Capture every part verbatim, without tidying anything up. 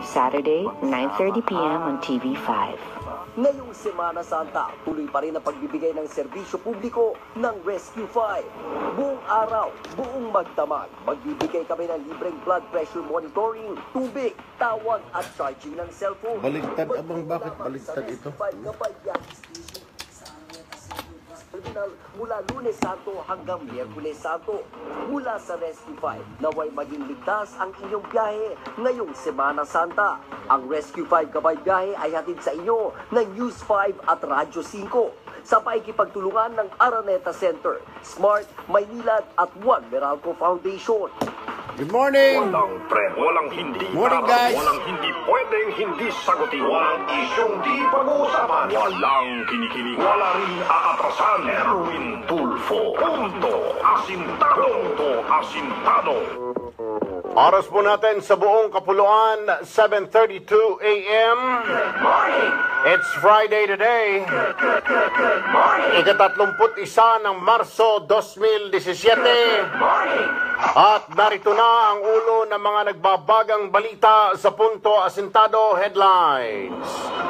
Saturday, nine thirty p m on T V five. Ngayong Semana Santa, tuloy pa rin ang pagbibigay ng serbisyo publiko ng Rescue five. Buong araw, buong magdamag, magbibigay kami ng libreng blood pressure monitoring, tubig, tawag at charging ng cellphone. Baligtad, abang bakit baligtad ito? Mula Lunes Santo hanggang Miyerkules Santo, mula sa Rescue five, naway maging ligtas ang inyong biyahe ngayong Semana Santa. Ang Rescue five Gabay Biyahe ay hatid sa inyo ng News five at Radyo five sa paikipagtulungan ng Araneta Center, Smart, Maynilad at One Meralco Foundation. Good morning! Walang pre, walang hindi Morning, tarap, guys. walang hindi pwedeng hindi sagutin, walang isyong di pag-uusapan, walang kinikilig, wala rin aatrasan. Erwin Tulfo, punto, asintado, to, asintado. Oras po natin sa buong kapuluan, seven thirty-two a m Morning! It's Friday today. Ikatatlumput isa ng Marso twenty seventeen. Morning! At narito na ang ulo ng mga nagbabagang balita sa Punto Asintado Headlines.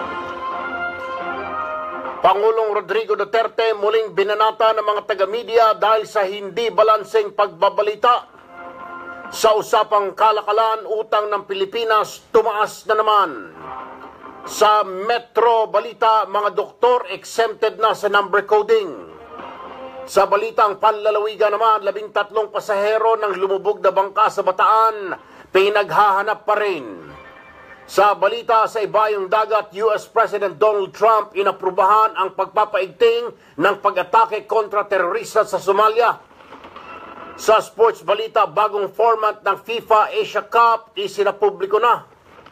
Pangulong Rodrigo Duterte muling binanata ng mga taga-media dahil sa hindi balanseng pagbabalita. Sa usapang kalakalan, utang ng Pilipinas tumaas na naman. Sa Metro Balita, mga doktor exempted na sa number coding. Sa balitang panlalawigan naman, labing tatlong pasahero ng lumubog na bangka sa Bataan, pinaghahanap pa rin. Sa balita sa ibayong dagat, U S President Donald Trump inaprubahan ang pagpapaigting ng pag-atake kontra terorista sa Somalia. Sa sports balita, bagong format ng FIFA Asia Cup isinapubliko na.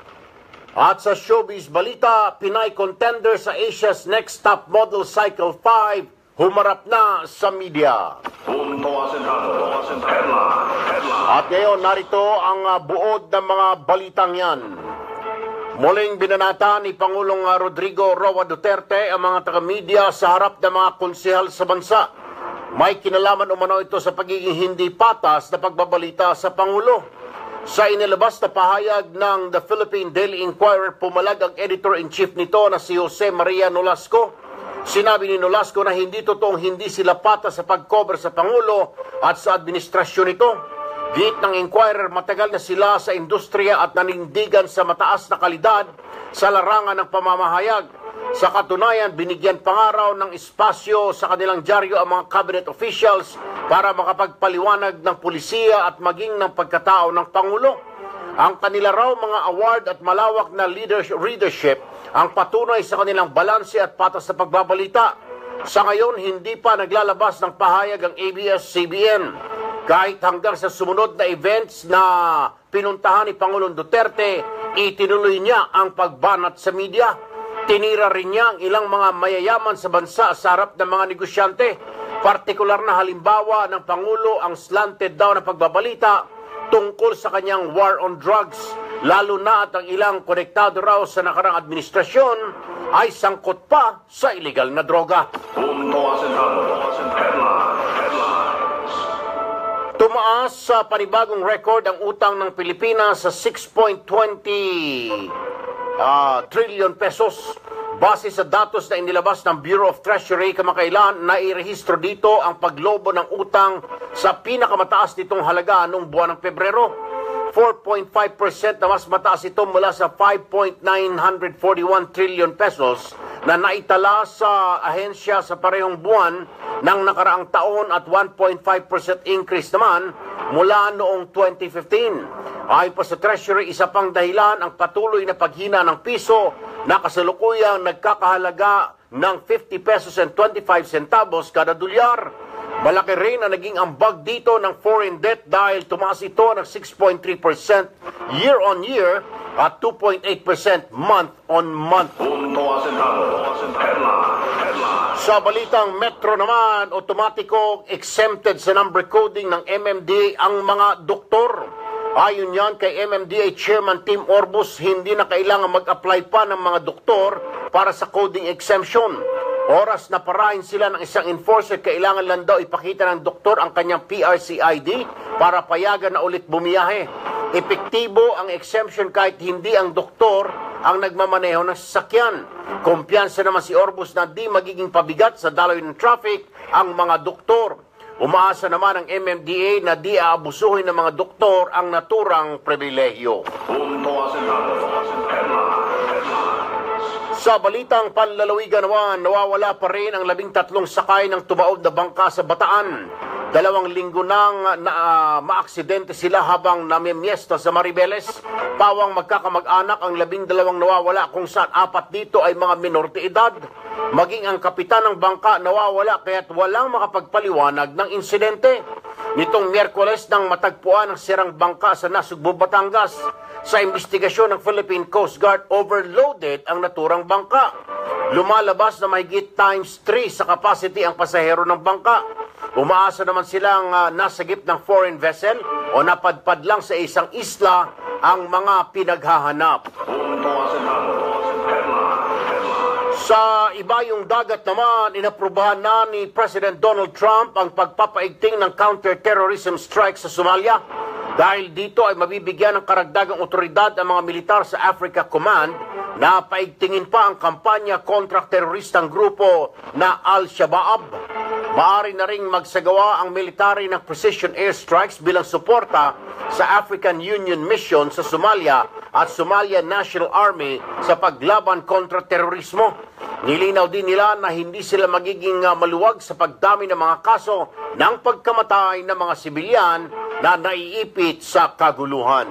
At sa showbiz balita, Pinay contender sa Asia's Next Top Model Cycle five, humarap na sa media. Punto asintado, headline, headline. At ngayon, narito ang uh, buod ng mga balitang yan. Muling binanata ni Pangulong uh, Rodrigo Roa Duterte ang mga taga-media sa harap ng mga konsehal sa bansa. May kinalaman umano ito sa pagiging hindi patas na pagbabalita sa Pangulo. Sa inilabas na pahayag ng The Philippine Daily Inquirer, pumalag ang editor-in-chief nito na si Jose Maria Nolasco. Sinabi ni Nolasco na hindi totoong hindi sila patas sa pag-cover sa Pangulo at sa administrasyon nito. Giit ng Inquirer, matagal na sila sa industriya at nanindigan sa mataas na kalidad sa larangan ng pamamahayag. Sa katunayan, binigyan pangaraw ng espasyo sa kanilang dyaryo ang mga cabinet officials para makapagpaliwanag ng pulisiya at maging ng pagkatao ng Pangulo. Ang kanila raw mga award at malawak na leadership ang patunay sa kanilang balanse at patas na pagbabalita. Sa ngayon, hindi pa naglalabas ng pahayag ang A B S C B N. Kahit hanggang sa sumunod na events na pinuntahan ni Pangulong Duterte, itinuloy niya ang pagbanat sa media. Tinira rin niya ang ilang mga mayayaman sa bansa sa harap ng mga negosyante. Partikular na halimbawa ng Pangulo ang slanted daw na pagbabalita tungkol sa kanyang war on drugs, lalo na at ang ilang konektado raw sa nakarang administrasyon ay sangkot pa sa illegal na droga. Punto asintado, headline, headlines. Tumaas sa panibagong record ang utang ng Pilipinas sa six point two zero uh, trillion pesos. Base sa datos na inilabas ng Bureau of Treasury kamakailan, nairehistro dito ang paglobo ng utang sa pinakamataas nitong halaga noong buwan ng Pebrero. four point five percent na mas mataas ito mula sa five point nine four one trillion pesos na naitala sa ahensya sa parehong buwan ng nakaraang taon at one point five percent increase naman mula noong twenty fifteen. Ayon pa sa Treasury, isa pang dahilan ang patuloy na paghina ng piso na kasalukuyang nagkakahalaga ng fifty pesos and twenty-five centavos kada dolyar. Malaki rin ang naging ambag dito ng foreign debt dahil tumaas ito ng six point three percent year on year at two point eight percent month on month. Punto asintado, headline, headline. Sa balitang Metro naman, otomatiko exempted sa number coding ng M M D A ang mga doktor. Ayon yan kay M M D A Chairman Tim Orbus, hindi na kailangan mag-apply pa ng mga doktor para sa coding exemption. Oras na parahin sila ng isang enforcer, kailangan lang daw ipakita ng doktor ang kanyang P R C I D para payagan na ulit bumiyahe. Epektibo ang exemption kahit hindi ang doktor ang nagmamaneho ng sasakyan. Kumpiyansa naman si Orbus na di magiging pabigat sa daloy ng traffic ang mga doktor. Umaasa naman ang M M D A na di aabusuhin ng mga doktor ang naturang pribilehyo. Punto asentado. Sa balitang panlalawigan naman, nawawala pa rin ang labing tatlong sakay ng tumaob na bangka sa Bataan. Dalawang linggo nang na, uh, maaksidente sila habang namimiesta sa Maribeles. Pawang magkakamag-anak ang labing dalawang nawawala kung saan apat dito ay mga minor de edad. Maging ang kapitan ng bangka nawawala kaya't walang makapagpaliwanag ng insidente. Nitong Miyerkules nang matagpuan ang sirang bangka sa Nasugbu, Batangas. Sa investigasyon ng Philippine Coast Guard, overloaded ang naturang bangka. Lumalabas na mahigit times three sa capacity ang pasahero ng bangka. Umaasa naman silang uh, nasagip ng foreign vessel o napadpad lang sa isang isla ang mga pinaghahanap. Sa ibayong dagat naman, inaprubahan na ni President Donald Trump ang pagpapaigting ng counter-terrorism strike sa Somalia. Dahil dito ay mabibigyan ng karagdagang otoridad ang mga militar sa Africa Command na paigtingin pa ang kampanya kontra teroristang grupo na Al-Shabaab. Maaari na ring magsagawa ang military ng precision airstrikes bilang suporta sa African Union Mission sa Somalia at Somalia National Army sa paglaban kontra terorismo. Nilinaw din nila na hindi sila magiging uh, maluwag sa pagdami ng mga kaso ng pagkamatay ng mga sibilyan na naiipit sa kaguluhan.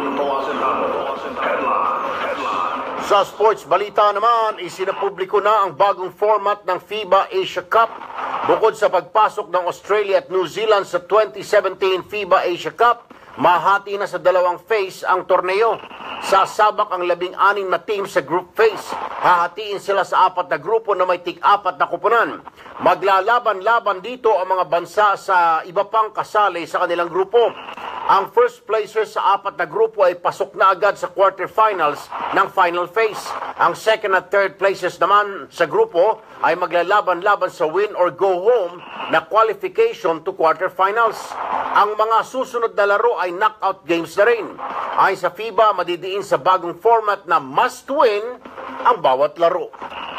Sa sports balita naman, isinapubliko na ang bagong format ng FIBA Asia Cup. Bukod sa pagpasok ng Australia at New Zealand sa twenty seventeen FIBA Asia Cup, mahati na sa dalawang phase ang torneo. Sasabak ang labing-anim na team sa group phase. Hahatiin sila sa apat na grupo na may tig-apat na kupunan. Maglalaban-laban dito ang mga bansa sa iba pang kasali sa kanilang grupo. Ang first placers sa apat na grupo ay pasok na agad sa quarterfinals ng final phase. Ang second at third places naman sa grupo ay maglalaban-laban sa win or go home na qualification to quarterfinals. Ang mga susunod na laro ay knockout games na rin. Ayon sa FIBA, madidiin sa bagong format na must win ang bawat laro.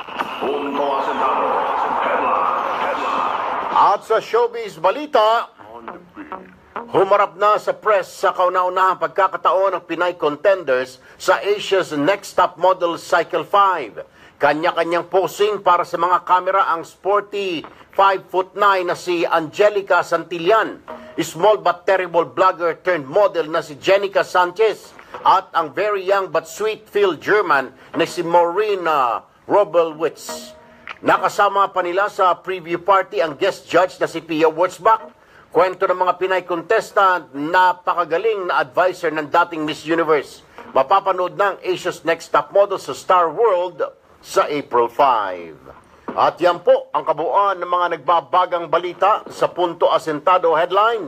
At sa showbiz balita, humarap na sa press sa kauna-unahang pagkakataon ng Pinay contenders sa Asia's Next Top Model Cycle five. Kanya-kanyang posing para sa mga kamera ang sporty five foot nine na si Angelica Santillan, small but terrible blogger turned model na si Jenica Sanchez, at ang very young but sweet-filled German na si Maureen uh, Robelwitz. Nakasama pa nila sa preview party ang guest judge na si Pia Wurtzbach. Kwento ng mga Pinay contestant, napakagaling na advisor ng dating Miss Universe. Mapapanood ng Asia's Next Top Model sa Star World sa April fifth. At yan po ang kabuuan ng mga nagbabagang balita sa Punto Asentado headline.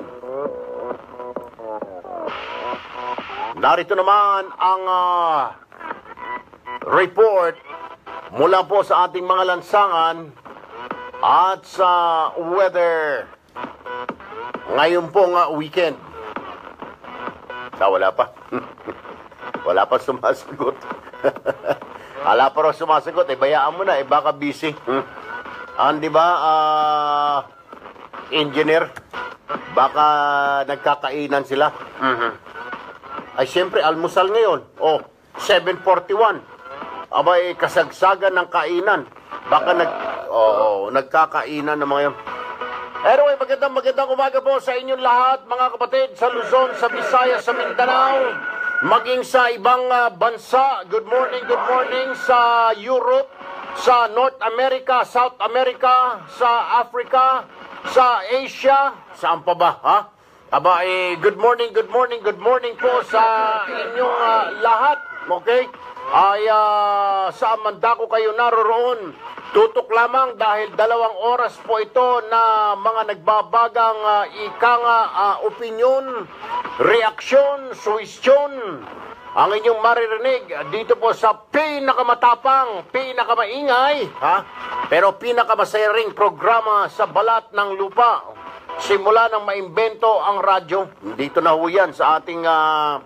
Narito naman ang uh, report mula po sa ating mga lansangan at sa weather ngayon po nga weekend. Ah, wala pa. Wala pa sumasagot. Wala pa rin sumasagot. Eh, bayaan mo na. Eh, baka busy. Hmm? Ah, di ba, uh, engineer? Baka nagkakainan sila. Mm-hmm. Ay, siyempre, almusal ngayon. Oh, seven forty-one. Abay, kasagsagan ng kainan. Baka nag... Oo, oh, nagkakainan ng mga yun. Anyway, magandang magandang umaga po sa inyong lahat, mga kapatid, sa Luzon, sa Visayas, sa Mindanao, maging sa ibang uh, bansa. Good morning, good morning sa Europe, sa North America, South America, sa Africa, sa Asia. Saan pa ba, ha? Aba, eh, good morning, good morning, good morning po sa inyong uh, lahat, okay? Ay, uh, saan man dako kayo naroroon, tutok lamang dahil dalawang oras po ito na mga nagbabagang uh, ikang uh, opinyon, reaksyon, suwestyon. Ang inyong maririnig dito po sa pinakamatapang, pinakamaingay, ha? Pero pinakamasaya ring programa sa balat ng lupa. Simula nang maimbento ang radyo, dito na ho yan sa ating uh,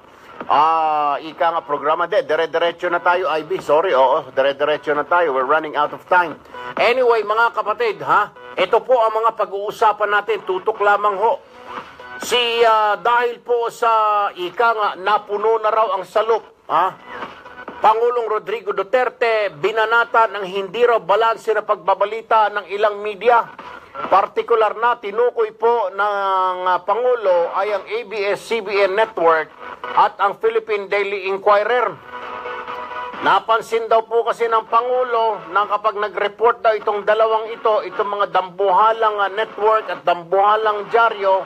Ah, ika nga programa. De, dire-diretso na tayo, I B. Sorry, oo, dire-diretso na tayo. We're running out of time. Anyway, mga kapatid, ha? Ito po ang mga pag-uusapan natin. Tutok lamang ho. Si, uh, dahil po sa ika nga, napuno na raw ang salop, ha? Pangulong Rodrigo Duterte, binanata ng hindi raw balanse na pagbabalita ng ilang media. Partikular na tinukoy po ng uh, Pangulo ay ang A B S C B N Network at ang Philippine Daily Inquirer. Napansin daw po kasi ng Pangulo na kapag nag-report daw itong dalawang ito, itong mga dambuhalang uh, network at dambuhalang dyaryo,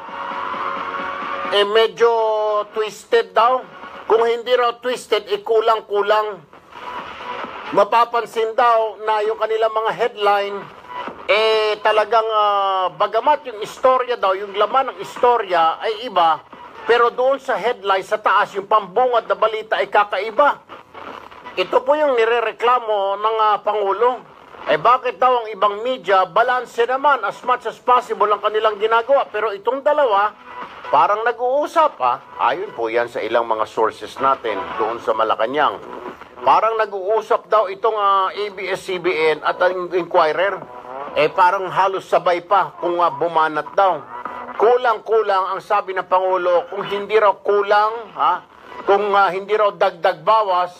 eh medyo twisted daw. Kung hindi raw twisted, eh kulang-kulang. Mapapansin daw na yung kanilang mga headline, eh talagang uh, bagamat yung istorya daw, yung laman ng istorya ay iba, pero doon sa headline sa taas, yung pambungad na balita ay kakaiba. Ito po yung nirereklamo ng uh, Pangulo. Eh bakit daw ang ibang media, balanse naman as much as possible ang kanilang ginagawa, pero itong dalawa, parang nag-uusap ha. Ayon po yan sa ilang mga sources natin doon sa Malacanang. Parang nag-uusap daw itong uh, A B S C B N at ang Inquirer. Eh parang halos sabay pa kung uh, bumanat daw. Kulang-kulang ang sabi ng Pangulo, kung hindi raw kulang, ha? Kung uh, hindi raw dagdag bawas,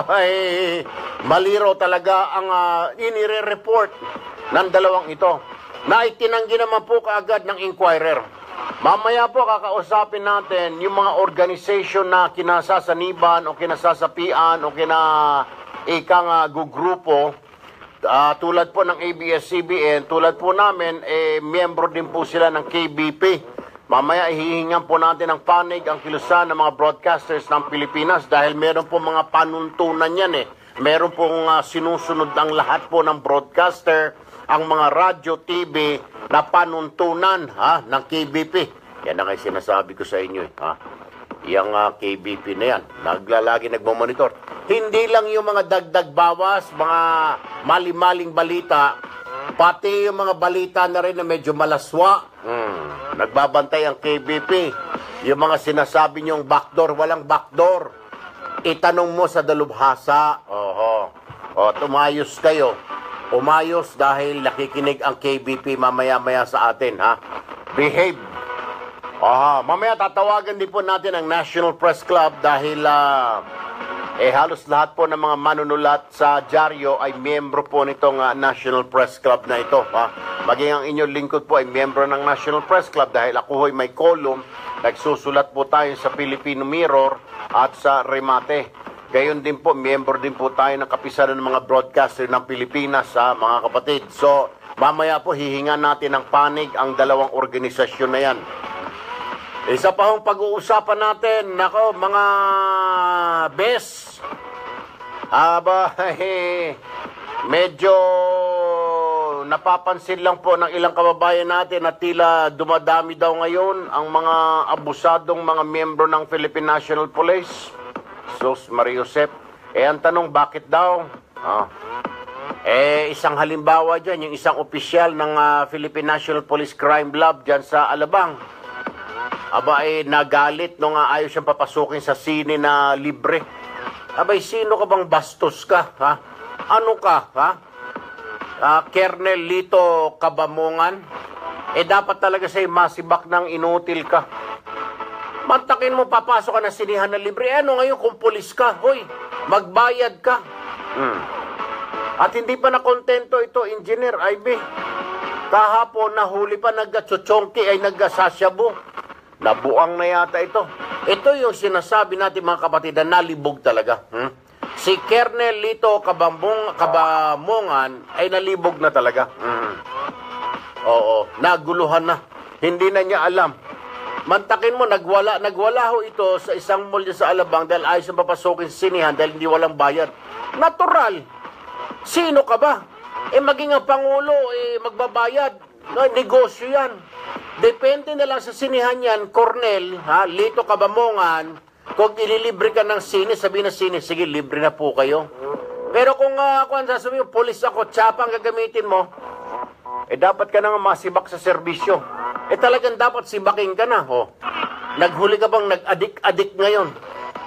ay mali raw talaga ang uh, inire-report ng dalawang ito. Na itinanggi naman po kaagad ng Inquirer. Mamaya po kakausapin natin yung mga organization na kinasasaniban o kinasasapian o kina ikang uh, gugrupo. Uh, tulad po ng A B S C B N, tulad po namin, eh, miyembro din po sila ng K B P. Mamaya ihihingan po natin ang panig, ang kilusan ng mga broadcasters ng Pilipinas dahil meron po mga panuntunan yan eh. Meron pong uh, sinusunod ang lahat po ng broadcaster, ang mga radyo, T V na panuntunan ha, ng K B P. Yan ang sinasabi ko sa inyo eh. Ha? Yang uh, K B P na yan, naglalagi nagmamonitor. Hindi lang yung mga dagdag bawas, mga mali-maling balita, pati yung mga balita na rin na medyo malaswa. Hmm. Nagbabantay ang K B P. Yung mga sinasabi niyong backdoor, walang backdoor. Itanong mo sa dalubhasa. Oho. O, tumayos kayo. Umayos dahil nakikinig ang K B P mamaya-maya sa atin, ha? Behave. Aha, mamaya tatawagan din po natin ang National Press Club dahil uh, eh halos lahat po ng mga manunulat sa dyaryo ay miyembro po nitong uh, National Press Club na ito. Ha? Maging ang inyong lingkod po ay miyembro ng National Press Club dahil ako ho'y may column. Nagsusulat po tayo sa Filipino Mirror at sa Remate. Gayon din po, miyembro din po tayo ng kapisanan ng mga broadcaster ng Pilipinas, ha, mga kapatid. So, mamaya po hihingan natin ng panig ang dalawang organisasyon na yan. Isa pa hong pag-uusapan natin, nako, mga bes, aba, eh, medyo napapansin lang po ng ilang kababayan natin na tila dumadami daw ngayon ang mga abusadong mga miyembro ng Philippine National Police. Sus Maria Josep. Eh, ang tanong, bakit daw? Ah. Eh, isang halimbawa dyan, yung isang opisyal ng uh, Philippine National Police Crime Lab dyan sa Alabang. Aba, eh, nagalit nung uh, ayaw siyang papasukin sa sine na libre. Abay, sino ka bang bastos ka, ha? Ano ka, ha? Uh, Kernel Lito Kabamongan? Eh, dapat talaga sa'yo masibak ng inutil ka. Mantakin mo, papasok ka na sinihan na libre. Eh, ano ngayon kung pulis ka? Hoy, magbayad ka. Hmm. At hindi pa nakontento ito, Engineer I B. Kahapon, nahuli pa, naggatsutsongki ay naggasasyabu. Nabuang na yata ito. Ito yung sinasabi natin mga kapatid na nalibog talaga. Hmm? Si Kernel Lito Kabambong, Kabamongan ay nalibog na talaga. Hmm. Oo, naguluhan na. Hindi na niya alam. Mantakin mo, nagwala, nagwala ho ito sa isang mall sa Alabang dahil ayos ang papasukin sa sinihan dahil hindi walang bayad. Natural. Sino ka ba? Eh maging ang Pangulo, eh magbabayad. No, negosyo yan. Depende na lang sa sinihan yan, Cornel, ha, Lito Kabamongan, kung ililibre ka ng sine, sabihin na sine, sige, libre na po kayo. Pero kung uh, ako ang sasabihin, polis ako, tsapa ang gagamitin mo, eh dapat ka nang masibak sa serbisyo. Eh talagang dapat sibaking ka na, oh. Naghuli ka bang nag-adik-adik ngayon?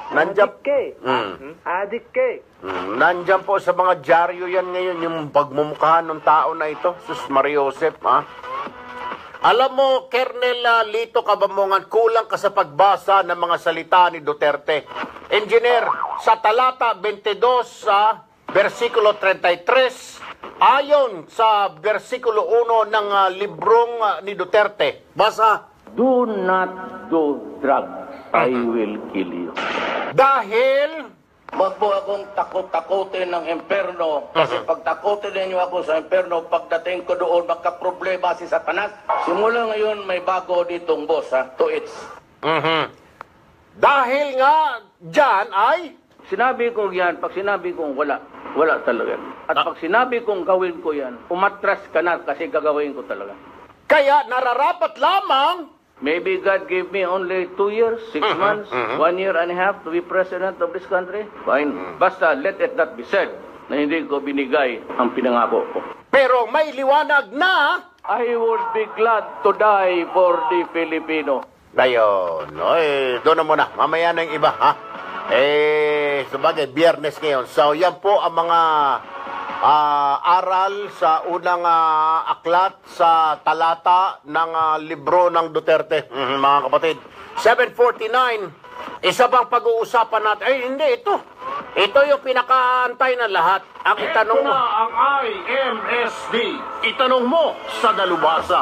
Nandiyan, Adik ka eh. Mm. Adik ka eh. mm, nandiyan po sa mga dyaryo yan ngayon, yung pagmumukhaan ng tao na ito. Sus Maria Josep, ha? Alam mo, Kernel uh, Lito Kabamongan, kulang ka sa pagbasa ng mga salita ni Duterte. Engineer, sa talata twenty-two sa versikulo thirty-three, ayon sa versikulo one ng uh, librong uh, ni Duterte. Basa. Do not do drugs. I will kill you. Dahil Wag po akong takot-takutin ng imperno. Kasi pag takutin ninyo ako sa imperno, pagdating ko doon, magka-problema si Satanas. Simula ngayon, may bago ditong boss, ha? To its. mhm. Dahil nga dyan ay Sinabi ko yan, pag sinabi kong wala, wala talaga. At Ah. pag sinabi kong gawin ko yan, umatras ka na kasi gagawin ko talaga. kaya nararapat lamang. Maybe God gave me only two years, six months, one year and a half to be president of this country. Fine. Basta let it not be said na hindi ko binigay ang pinangako ko. Pero may liwanag na. I would be glad to die for the Filipino. Ayun. Oy, doon na muna. Mamaya na yung iba, ha? Eh, sabagay, biyernes ngayon. So, yan po ang mga ah, aral sa unang ah, aklat sa talata ng ah, libro ng Duterte, Mhm, mga kapatid. seven forty-nine, isa bang pag-uusapan natin? Ay, hindi, ito. Ito yung pinakaantay ng lahat. Ang itanong Ito mo. na ang I M S D. Itanong mo sa dalubhasa.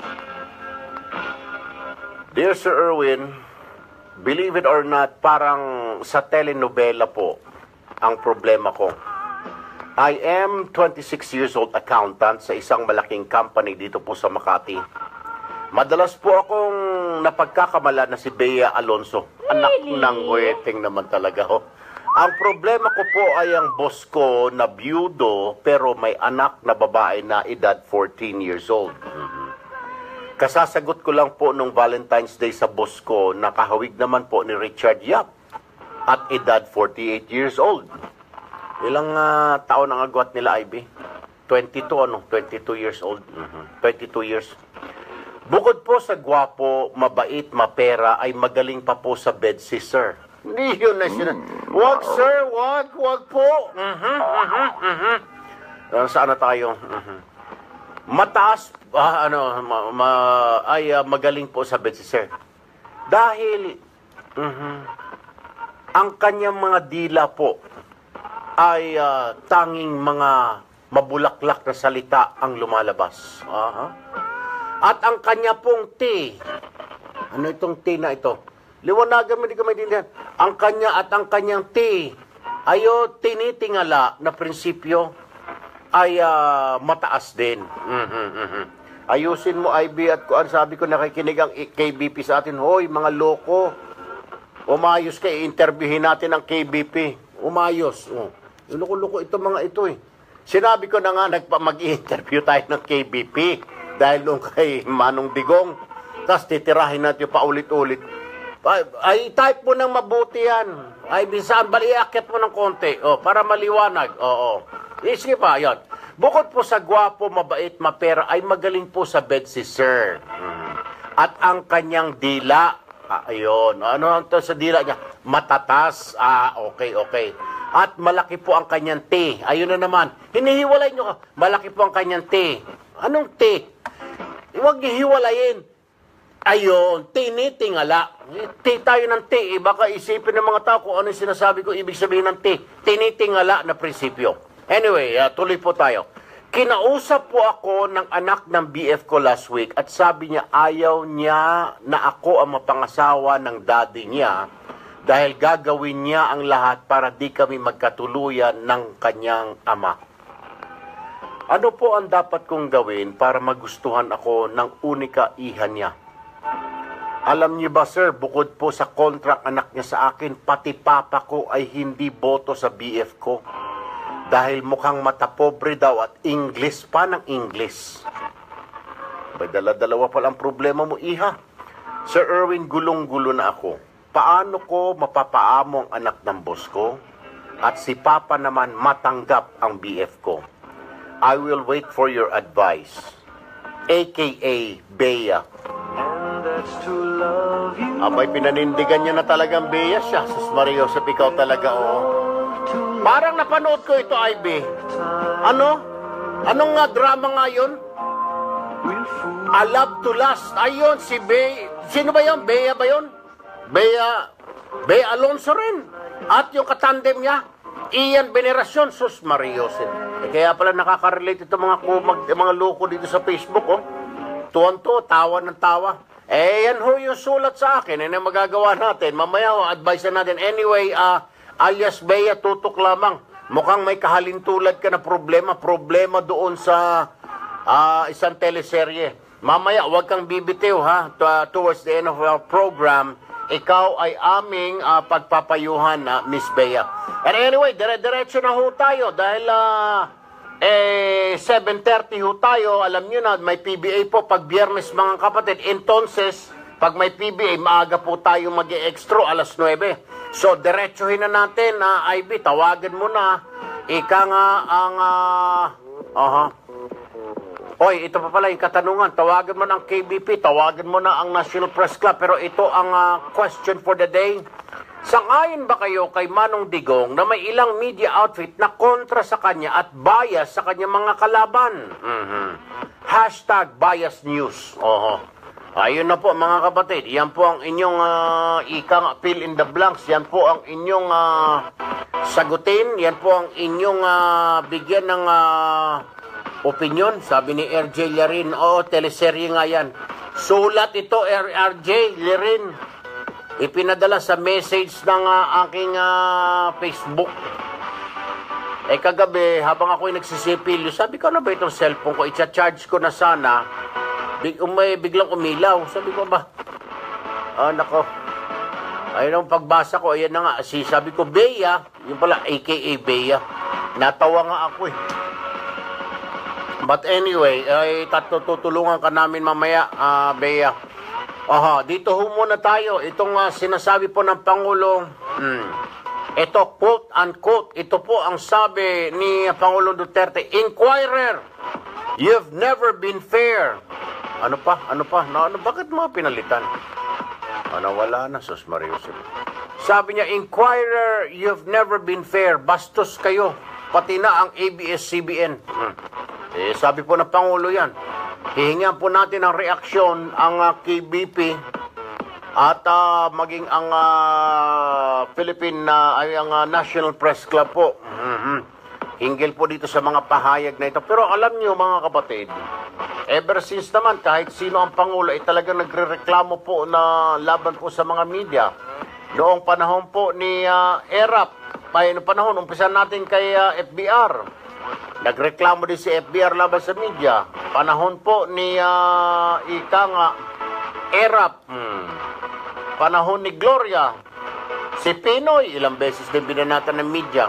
Dear Sir Erwin, believe it or not, parang sa telenovela po ang problema ko. I am twenty-six years old accountant sa isang malaking company dito po sa Makati. Madalas po akong napagkakamala na si Bea Alonso. Anak ng weteng naman talaga ho. Ang problema ko po ay ang boss ko na byudo pero may anak na babae na edad fourteen years old. Kasasagot ko lang po nung Valentine's Day sa boss ko na kahawig naman po ni Richard Yap at edad forty-eight years old. Ilang ah, taon ang agwat nila, Ivy? twenty-two, ano? twenty-two years old. Mhm. twenty-two years. Bukod po sa gwapo, mabait, mapera, ay magaling pa po sa bed si Sir. Hindi yun na sila. Wag, Sir, wag, wag po. Mhm, mhm, mhm. Ah, saan na tayo? Mhm. Mataas, ah, ano, ma, ma- ay ah, magaling po sa bed si Sir. Dahil, mhm, ang kanyang mga dila po, ay ah, tanging mga mabulaklak na salita ang lumalabas. Aha. At ang kanya pong tea, ano itong tea na ito? Liwanagan mo, di ka maintindihan. Ang kanya at ang kanyang tea, ayo tinitingala na prinsipyo ay ah, mataas din. Mhm, mhm. Ayusin mo, I B, at kuan sabi ko, nakikinig ang K B P sa atin, hoy, mga loko, umayos ka, i-interviewin natin ang K B P. Umayos. Oh. Loko-loko ito mga ito eh. Sinabi ko na nga, nagpa mag-i-interview tayo ng K B P dahil nung kay Manong Digong. Tapos titirahin natin pa ulit-ulit. Ay, ay type mo ng mabuti yan. Ay, bisaan, bali, iakit mo ng konti. Oh, para maliwanag. Oo. Eh, sige pa, yan. Bukod po sa gwapo, mabait, mapera, ay magaling po sa bed si Sir. Mhm. At ang kanyang dila, ah, ayun. Ano ang to sa dila niya? Matatas. Ah, okay, okay. At malaki po ang kanyang T. Ayun na naman. Hinihiwalay nyo. Malaki po ang kanyang T. Anong T? Huwag hihiwalayin. Ayun, tinitingala. T tayo ng T. Eh, baka isipin ng mga tao kung ano yung sinasabi ko, ibig sabihin ng T. Tinitingala na prinsipyo. Anyway, uh, tuloy po tayo. Kinausap po ako ng anak ng B F ko last week at sabi niya ayaw niya na ako ang mapangasawa ng daddy niya dahil gagawin niya ang lahat para di kami magkatuluyan ng kanyang ama. Ano po ang dapat kong gawin para magustuhan ako ng unika iha niya? Alam niyo ba, sir, bukod po sa contract anak niya sa akin, pati papa ko ay hindi boto sa B F ko. Dahil mukhang matapobre daw at English pa ng English. May dala-dalawa palang problema mo, iha. Sir Erwin, gulong-gulo na ako. Paano ko mapapaamo ang anak ng boss ko? At si Papa naman matanggap ang B F ko. I will wait for your advice. A K A Bea. And that's true love. Abay, pinanindigan niya na talagang Bea siya. Sus Maria Joseph, ikaw talaga, oo. Parang napanood ko ito, I B. Ano? Anong nga drama nga yun? I Love to Last. Ayun, si Bea. Sino ba yun? Bea ba yun? Bea, Bea Alonso rin. At yung katandem niya, Ian Veneracion. Sus Maria Joseph. Eh, kaya pala nakaka-relate ito mga, kumag, mga loko dito sa Facebook, oh. Tuwan-to, tawa ng tawa. Eh, yan ho yung sulat sa akin. Yan ang magagawa natin. Mamaya ho, advice na natin. Anyway, uh, alias Bea, tutok lamang. Mukhang may kahalintulad ka na problema. Problema doon sa uh, isang teleserye. Mamaya, huwag kang bibitiw, ha? To, towards the end of our program, ikaw ay aming uh, pagpapayuhan, uh, Miss Bea. And anyway, dire-diretso na ho tayo dahil... Uh, Eh, seven thirty ho tayo. Alam nyo na, may P B A po pag biyernes mga kapatid. Entonces, pag may P B A, maaga po tayo mag-e-extra alas nuwebe. So, diretsuhin na natin, uh, I B, tawagan mo na. Ika nga ang, uh, aha. Oy, ito pa pala yung katanungan. Tawagan mo na ang K B P, tawagan mo na ang National Press Club. Pero ito ang uh, question for the day. Sang-ayon ba kayo kay Manong Digong na may ilang media outfit na kontra sa kanya at bias sa kanyang mga kalaban? Mm-hmm. Hashtag bias news. Oho. Ayun na po mga kapatid. Yan po ang inyong uh, ikang fill in the blanks. Yan po ang inyong uh, sagutin. Yan po ang inyong uh, bigyan ng uh, opinion. Sabi ni R J Larin. Oo, teleserye nga yan. Sulat ito, R J Larin. Ipinadala sa message ng uh, aking uh, Facebook. Eh kagabi, habang ako'y nagsisipilyo, sabi ko, ano ba itong cellphone ko? I-charge ko na sana. Big, umay, biglang umilaw. Sabi ko ba? Ah, nako. Ayun ang pagbasa ko. Ayan na nga. Si, sabi ko, Bea. Yung pala, A K A Bea. Natawa nga ako eh. But anyway, ay tutulungan ka namin mamaya, uh, Bea. Aha, dito ho muna tayo. Itong uh, sinasabi po ng Pangulo, hmm, ito quote-unquote, ito po ang sabi ni Pangulong Duterte, Inquirer, you've never been fair. Ano pa? Ano pa? No, ano, bakit mga pinalitan? Ano, wala na, Sus Maria Joseph. Sabi niya, Inquirer, you've never been fair. Bastos kayo. Pati na ang A B S C B N. Hmm. Eh, sabi po ng Pangulo yan. Hihingan po natin ang reaksyon ang uh, K B P at uh, maging ang uh, Philippine uh, ay ang uh, National Press Club po. Mm-hmm. Hinggil po dito sa mga pahayag na ito. Pero alam niyo mga kapatid, ever since naman kahit sino ang Pangulo ay talagang nagrereklamo po na laban po sa mga media. Noong panahon po ni uh, ERAP, ay noong panahon, umpisan natin kay uh, F B R. Nagreklamo din si F B R laban sa media. Panahon po ni uh, ika nga ERAP. Hmm. Panahon ni Gloria. Si Pinoy, ilang beses din binanatan ng media.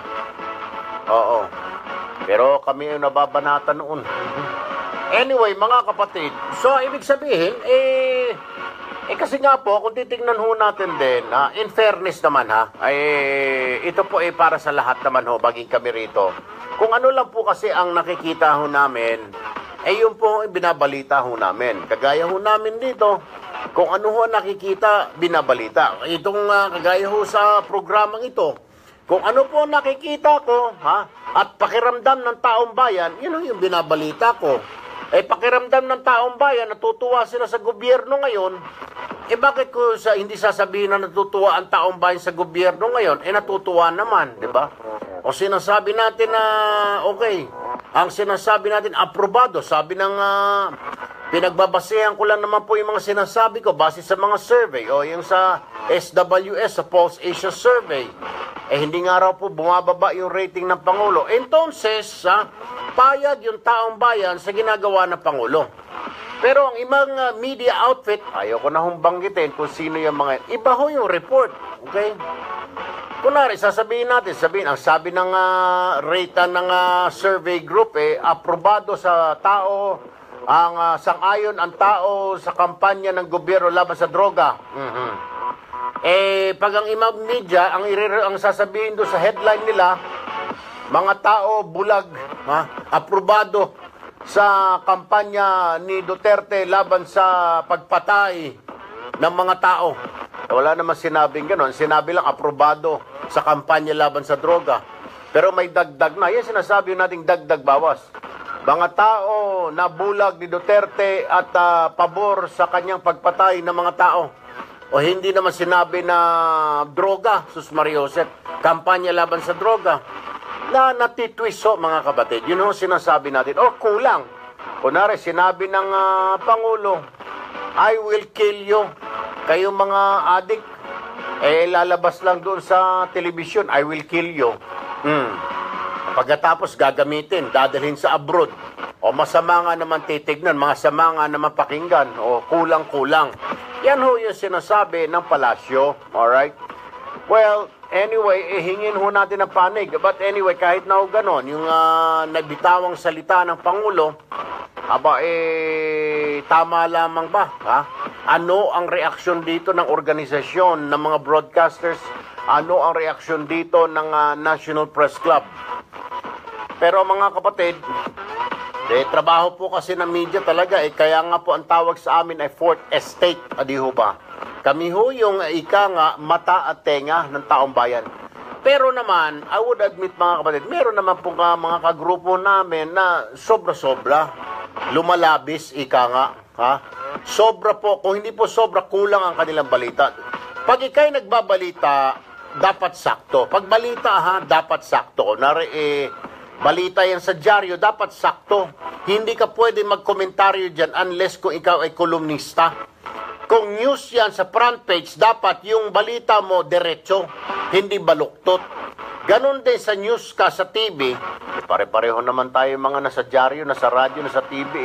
Oo. Pero kami yung nababanatan noon. Anyway, mga kapatid. So, ibig sabihin, eh, eh kasi nga po, kung titignan ho natin din, uh, in fairness naman ha, eh, ito po eh para sa lahat naman ho, baging kami rito. Kung ano lang po kasi ang nakikita ho namin, eh yun po ang binabalita ho namin. Kagaya ho namin dito, kung ano ho nakikita, binabalita. Itong uh, kagaya ho sa programang ito, kung ano po nakikita ko, ha, at pakiramdam ng taong bayan, yun ho yung binabalita ko. Eh pakiramdam ng taong bayan, natutuwa sila sa gobyerno ngayon, eh bakit ko sa, hindi sasabihin na natutuwa ang taong bayan sa gobyerno ngayon, eh natutuwa naman, di ba? O sinasabi natin na, okay, ang sinasabi natin, aprobado, sabi ng, uh, pinagbabasehan ko lang naman po yung mga sinasabi ko, base sa mga survey, o yung sa S W S, sa Pulse Asia Survey, eh hindi nga raw po bumababa yung rating ng Pangulo. Entonces, ha, payag yung taong bayan sa ginagawa ng Pangulo. Pero ang ibang uh, media outfit, ayaw ko na humbanggitin kung sino yung mga, iba ho yung report, okay? Kunwari, sasabihin natin, sabihin, ang sabi ng uh, rate ng uh, survey group, eh, aprobado sa tao, ang uh, sang-ayon ang tao sa kampanya ng gobyerno laban sa droga. Mm-hmm. Eh, pag ang imang media, ang, irir- ang sasabihin doon sa headline nila, mga tao bulag, ha, aprobado sa kampanya ni Duterte laban sa pagpatay ng mga tao. Wala naman sinabing gano'n. Sinabi lang aprobado sa kampanya laban sa droga. Pero may dagdag na. Yan sinasabi nating dagdag bawas. Mga tao na bulag ni Duterte at uh, pabor sa kanyang pagpatay ng mga tao. O hindi naman sinabi na droga, Sus Maria Josep, kampanya laban sa droga. Na natitwist ho, mga kapatid. Yun ho sinasabi natin. O kulang. Kunwari, sinabi ng uh, Pangulo, I will kill you. Kayong mga adik, eh lalabas lang doon sa telebisyon, I will kill you. Hmm. Pagkatapos gagamitin, dadalhin sa abroad. O masama nga naman titignan, masama nga naman pakinggan, o kulang-kulang. Yan ho yung sinasabi ng palasyo. Alright? Well, anyway, eh, hingin ho natin ang panig. But anyway, kahit na ho ganon, yung uh, nabitawang salita ng Pangulo, aba, eh, tama lamang ba? Ha? Ano ang reaksyon dito ng organisasyon ng mga broadcasters? Ano ang reaksyon dito ng uh, National Press Club? Pero mga kapatid, eh, trabaho po kasi ng media talaga, eh, kaya nga po ang tawag sa amin ay Fourth Estate, adi ho ba? Kami ho yung uh, ika nga, mata at tenga ng taong bayan. Pero naman, I would admit mga kapatid, meron naman po ka, mga kagrupo namin na sobra-sobra, lumalabis, ika nga, ha? Sobra po, kung hindi po sobra, kulang ang kanilang balita. Pag ikay nagbabalita, dapat sakto. Pag balita, ha, dapat sakto. Nari, eh, balita yan sa dyaryo, dapat sakto. Hindi ka pwede magkomentaryo dyan unless kung ikaw ay kolumnista. Kung news yan sa front page, dapat yung balita mo diretso, hindi baluktot. Ganon din sa news ka sa T V. Eh, pare-pareho naman tayo mga nasa dyaryo, nasa radyo, nasa T V.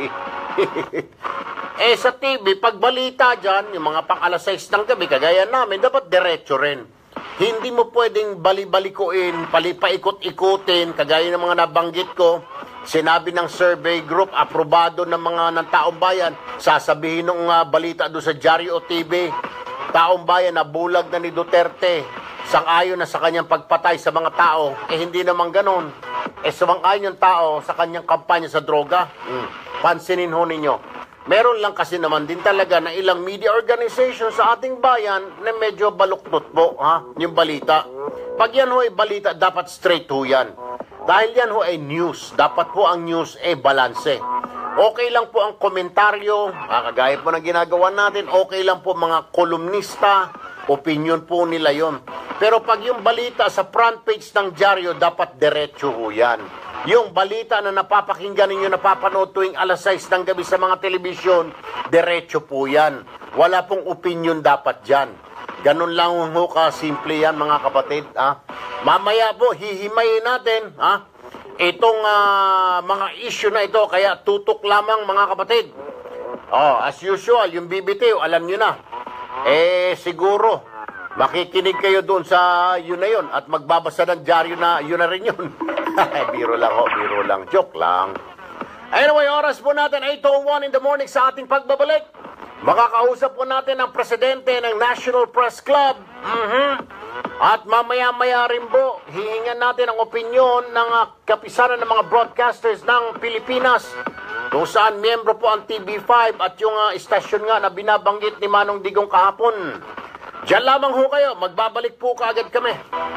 Eh sa T V, pag balita dyan, yung mga pang alas sais ng gabi, kagaya namin, dapat diretso rin. Hindi mo pwedeng bali-balikuin, palipaikot-ikutin, kagaya ng mga nabanggit ko. Sinabi ng survey group, aprobado ng mga ng taong bayan, sasabihin ng uh, balita doon sa dyaryo o T V, taong bayan na bulag na ni Duterte, sang-ayon na sa kanyang pagpatay sa mga tao. Eh hindi naman ganon. Eh sumang-ayon yung tao sa kanyang kampanya sa droga. Hmm. Pansinin ho ninyo. Meron lang kasi naman din talaga na ilang media organization sa ating bayan na medyo baluktot po, ha, yung balita. Pag yan ho ay balita, dapat straight ho yan. Dahil yan ho ay news. Dapat po ang news ay balanse. Okay lang po ang komentaryo, kagaya po ng ginagawa natin, okay lang po mga kolumnista, opinion po nila yon. Pero pag yung balita sa front page ng dyaryo, dapat diretso ho yan. Yung balita na napapakinggan ninyo, napapanood tuwing alas sais ng gabi sa mga telebisyon, diretso po yan. Wala pong opinion dapat dyan. Ganun lang ho ka-simple yan, mga kapatid. Ha? Mamaya po, hihimayin natin ha? Itong uh, mga issue na ito, kaya tutok lamang, mga kapatid. Oh, as usual, yung B B T, alam nyo na. Eh, siguro, makikinig kayo doon sa yun na yun at magbabasa ng dyaryo na yun na rin yun. Biro lang ho, biro lang. Joke lang. Anyway, oras po natin, eight oh one in the morning sa ating pagbabalik. Makakausap po natin ang presidente ng National Press Club. Mm-hmm. At mamaya-maya rin po, hihingan natin ang opinyon ng uh, kapisanan ng mga broadcasters ng Pilipinas, kung saan miyembro po ang T V five at yung uh, istasyon nga na binabanggit ni Manong Digong kahapon. Diyan lamang ho kayo, magbabalik po kaagad kami.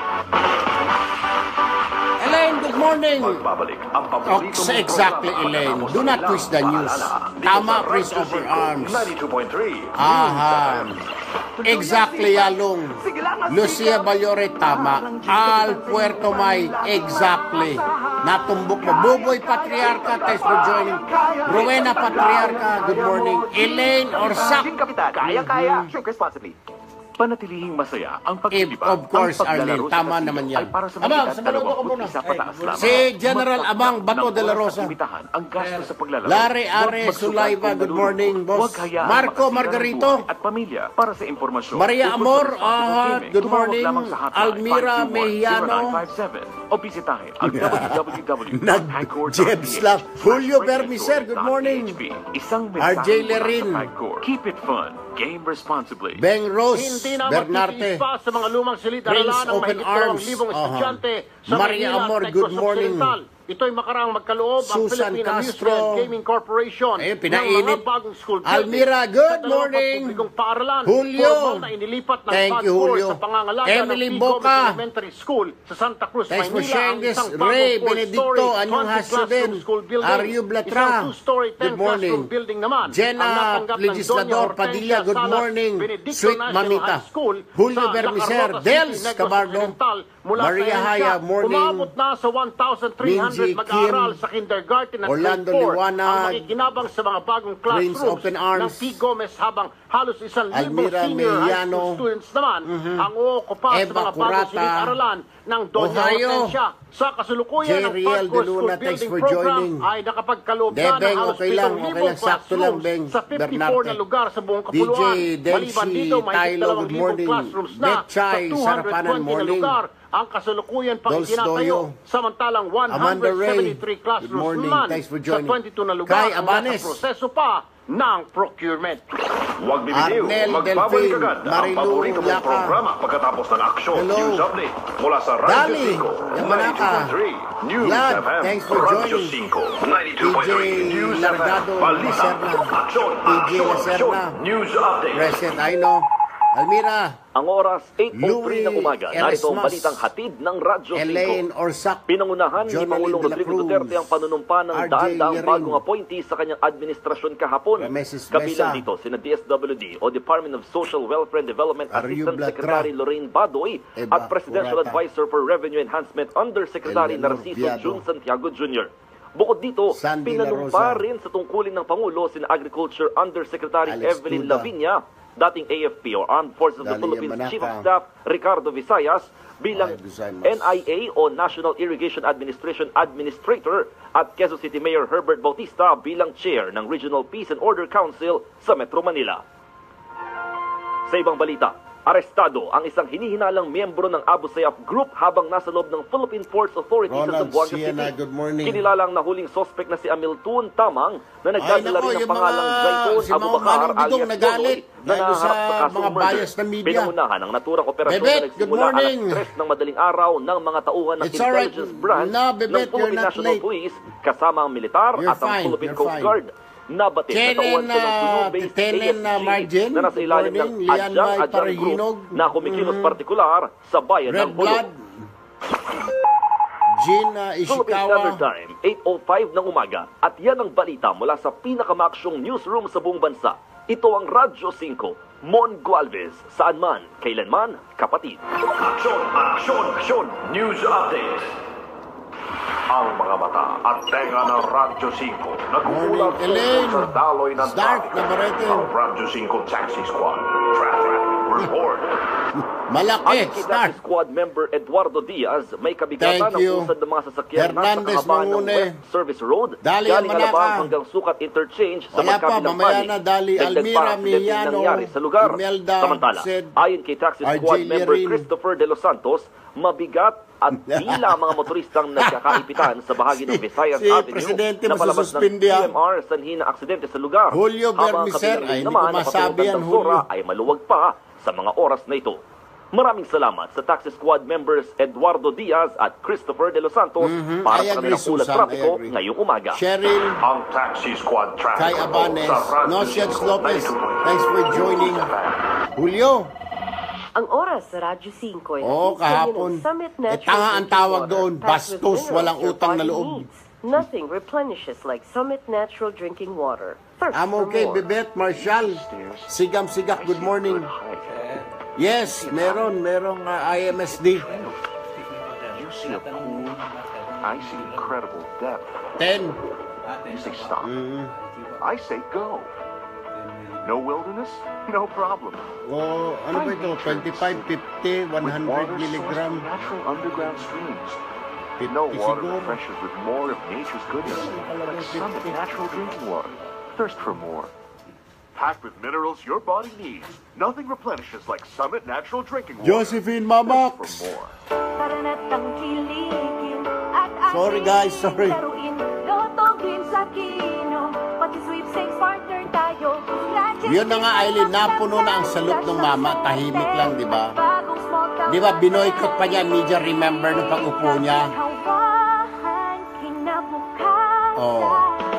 Elaine, good morning. Magbabalik ang Oh, paboritong exactly, programa. Elaine. Pagkatapos Do not ng twist the news. paalala, dito Tama, sa Prince Radyo Over Cinco, Arms. ninety-two point three. Aha. Exactly, Yalong. Lucia Ballore, tama. Al Puerto May, exactly. Natumbok mo. Buboy Patriarca, thanks for joining. Rowena Patriarca, good morning. Elaine Orsak. Kapitan, kaya-kaya. Think responsibly. Panatilihing masaya ang If, paglilibang. of course, Ang paglalaro Arlene, sa tama kasino naman yan. ay para sa Abang, mga sa balado ko muna. isa pataas lamang. Si General Abang Bato de la Rosa. Limitahan ang gasto sa paglalaro. Larry Huwag Are magsukat Sulaiva, kung good nalulungkot. morning, boss. Huwag hayaan Marco makasira ng Margarito. buhay at pamilya. Para sa impormasyon. Maria tungkol Amor, sa responsible ah, gaming, good tumawag morning. lamang sa hotline Almira five two one, Mejiano. zero nine five seven o bisitahin ang w w w dot hagcore dot p h. Nag-jebs lang. Julio Bermiser, good morning. Isang R J mensahe mula Lerin. sa Hagcore. Keep it fun. Game responsibly. Beng Rose, Hindi na Bernarte. magtitiis pa sa mga lumang Prince silid-aralan ng Open mahigit dalawang Arms. libong Aha. estudyante sa Maria Maynila at Amor, Negros good morning. Occidental. ito'y makaraang magkaloob ang Susan Philippine Castro. Amusement Gaming Corporation Ayun, ng pinainit. mga bagong school building Almira, good sa dalawang morning. pampublikong paaralan. Julio. Formal na inilipat ng Thank P A D you, four Julio. sa pangangalaga Emily ng P. Boca. Gomez Elementary School sa Santa Cruz, Thanks for Maynila. sharing Ang this. isang Ray bagong Benedicto, four-story, anyong twenty hasyo classroom din. school building. Aryu Blatra. Isang two-story, ten Good morning. classroom building naman. Jenna Ang natanggap ng Legislador Doña Hortensia Padilla, good Salas morning. Benedicto Sweet National Mamita. High School Julio sa Bermiser, Lacarrota Dels City, Negros Cabardo. Occidental, mula Maria sa Haya, Asia. morning. Umabot na sa one thousand three hundred Minji mag-aaral Kim. sa kindergarten at Orlando grade four Liwanag. ang makikinabang sa mga bagong Prince classrooms Open ng Arms. P. Gomez, habang halos isang libong Almira senior high Mejano. school students naman ang uukupa sa Eva mga bagong Curata. silid-aralan ng Doña Ohio. Hortensia. Sa kasalukuyan ng Jeriel Pagcor De Luna, School thanks Building for Program joining. ay nakapagkaloob na Debeng, ng halos okay lang, pitong okay libong lang, sakto lang, classrooms Beng. sa fifty-four Bernarte. na lugar sa buong D J kapuluan. Delcy Maliban dito, may Tylo, dalawang good libong morning. classrooms na Betchay, sa two hundred Sarapanan, twenty na morning. lugar ang kasalukuyan pang Dolce itinatayo. Doyo. Samantalang one Amanda hundred seventy-three Ray, classrooms good morning. naman Thanks for sa joining. twenty-two na lugar Kai ang Abanes. nasa proseso pa ng procurement. Huwag bibitiw. Arnel Magbabalik Delfin, agad ang Marilu paborito mong Yaka. programa pagkatapos ng aksyon. Hello. News update mula sa Radyo Dali, cinco, Yamanaka. ninety-two point three. News Vlad, F M. thanks for Radyo joining. cinco, ninety-two point three. P J News F M. Largado, Balita. Lacerna. Aksyon, P J aksyon, aksyon. Lacerna. News update. Reset, I know. Almira, Ang oras, eight oh three Louis ng umaga. Narito ang Eresmas. balitang hatid ng Radyo Elaine cinco. Orsak, Pinangunahan ni Jonalyn Pangulong de la Rodrigo Cruz, Duterte ang panunumpa ng R J daan-daang Liring. bagong appointee sa kanyang administrasyon kahapon. Rameses Kabilang Mesa. dito, sina D S W D o Department of Social Welfare and Development Aryu Assistant Blatra. Secretary Lorraine Badoy Eva at Presidential Curata. Advisor for Revenue Enhancement Undersecretary Eleanor Narciso Viado. Jun Santiago Junior Bukod dito, Sandy La pinanumpa Rosa. rin sa tungkulin ng Pangulo sina Agriculture Undersecretary Alex Evelyn Tuda. Lavinia, dating A F P or Armed Forces of the Dalia Philippines Manaka. Chief of Staff Ricardo Visayas bilang Ay, gozaimasu. N I A o National Irrigation Administration Administrator at Quezon City Mayor Herbert Bautista bilang Chair ng Regional Peace and Order Council sa Metro Manila. Sa ibang balita, arestado ang isang hinihinalang miyembro ng Abu Sayyaf Group habang nasa loob ng Philippine Ports Authority sa Ronald Zamboanga Siena, City. good morning. Kinilalang nahuling sospek na si Amiltun Tamang na Ay, nagdadala nako, rin ng yung pangalang mga- Zaytun si mga Abubakar Manong Digong alias nagalit Donoy na dahil naharap sa sa kasong mga murder. bias na media. Pinangunahan ang naturang operasyon Bebet, na good nagsimula alas morning. tres ng madaling araw ng mga tauhan ng It's alright. Intelligence Branch No, Bebet, ng you're Philippine not National late. Police kasama ang militar You're at ang fine, Philippine you're Coast fine. Guard. Nabatid na tauhan Kenen, siya ng uh, Sulu-based Tenen, uh, A S G Margin, na nasa ilalim good ng morning. Lian Adyang May Adyang Parahinog. Group na kumikilos partikular sa bayan Red ng Pulo. Blood, Jean uh, Philippine Standard Ishikawa, Time, eight oh five ng umaga. At yan ang balita mula sa pinakamaksyong newsroom sa buong bansa. Ito ang Radyo cinco, Mon Gualvez, saan man, kailanman, kapatid. Aksyon, aksyon, aksyon. News update. Ang mga mata at tenga ng Radyo cinco nagkukulat Morning, Elaine. sa daloy ng Stark traffic. Navarrete. Ang Radyo cinco Taxi Squad. Traffic report. Malaki, Ang start. Kidnapping Squad member Eduardo Diaz may kabigatan Thank ng you. usad ng mga sasakyan Hernandez nasa kahabaan ng Mangune. West Service Road Dali galing Manaka. Alabang hanggang Sukat Interchange sa Wala pa, magkabilang mamaya panig. na, Dali. Dagdag Almira pa, aksidente Millano, nangyari sa lugar. Imelda Samantala, said, ayon kay Taxi R J Squad member Lirin. Christopher De Los Santos, mabigat at tila mga motoristang nagkakaipitan sa bahagi ng Si- Visayas si Avenue Presidente na palabas ng masususpindi, ah. P M R sanhi ng aksidente sa lugar. Julio Habang Bermiser, kabilang ay, hindi naman ko ang masabi yan, ng Sora Julio. ay maluwag pa sa mga oras na ito. Maraming salamat sa Taxi Squad members Eduardo Diaz at Christopher De Los Santos Mhm, para I sa agree, kanilang ulat Susan, I trapiko agree. ngayong umaga. Cheryl, Ang Taxi Squad traffic Kai report Abanes, sa Radyo Nosias cinco, Lopez, ninety-two point three. thanks for joining. Julio, Ang oras sa Radyo cinco ay Oo, hatid sa inyo ng kahapon. Summit Eh, Natural tanga ang Drinking tawag Water, doon. packed with Bastos, minerals walang your utang na body loob. needs. Nothing replenishes like Summit Natural Drinking Water. Thirst I'm for okay, more. Bebet, Marshall, Sigam Sigak, good morning. Yes, meron, merong uh, I M S D. You see a pool, I see incredible depth. ten. You say stop. Mm. I say go. No wilderness? No problem. O, ano ba ito? twenty-five, fifty, one With hundred water sourced milligram. from natural underground streams. fifty No water siguro. refreshes with more of nature's goodness. Like Summit natural drinking water. Thirst for more. Packed with minerals your body needs. Nothing replenishes like Summit natural drinking water. Josephine Thirst Mamax. for more. Sorry guys, sorry. Yun na nga, Aileen, napuno na ang salot ng mama. Tahimik lang, di ba? Di ba, binoykot pa niya, media remember nung pag-upo niya.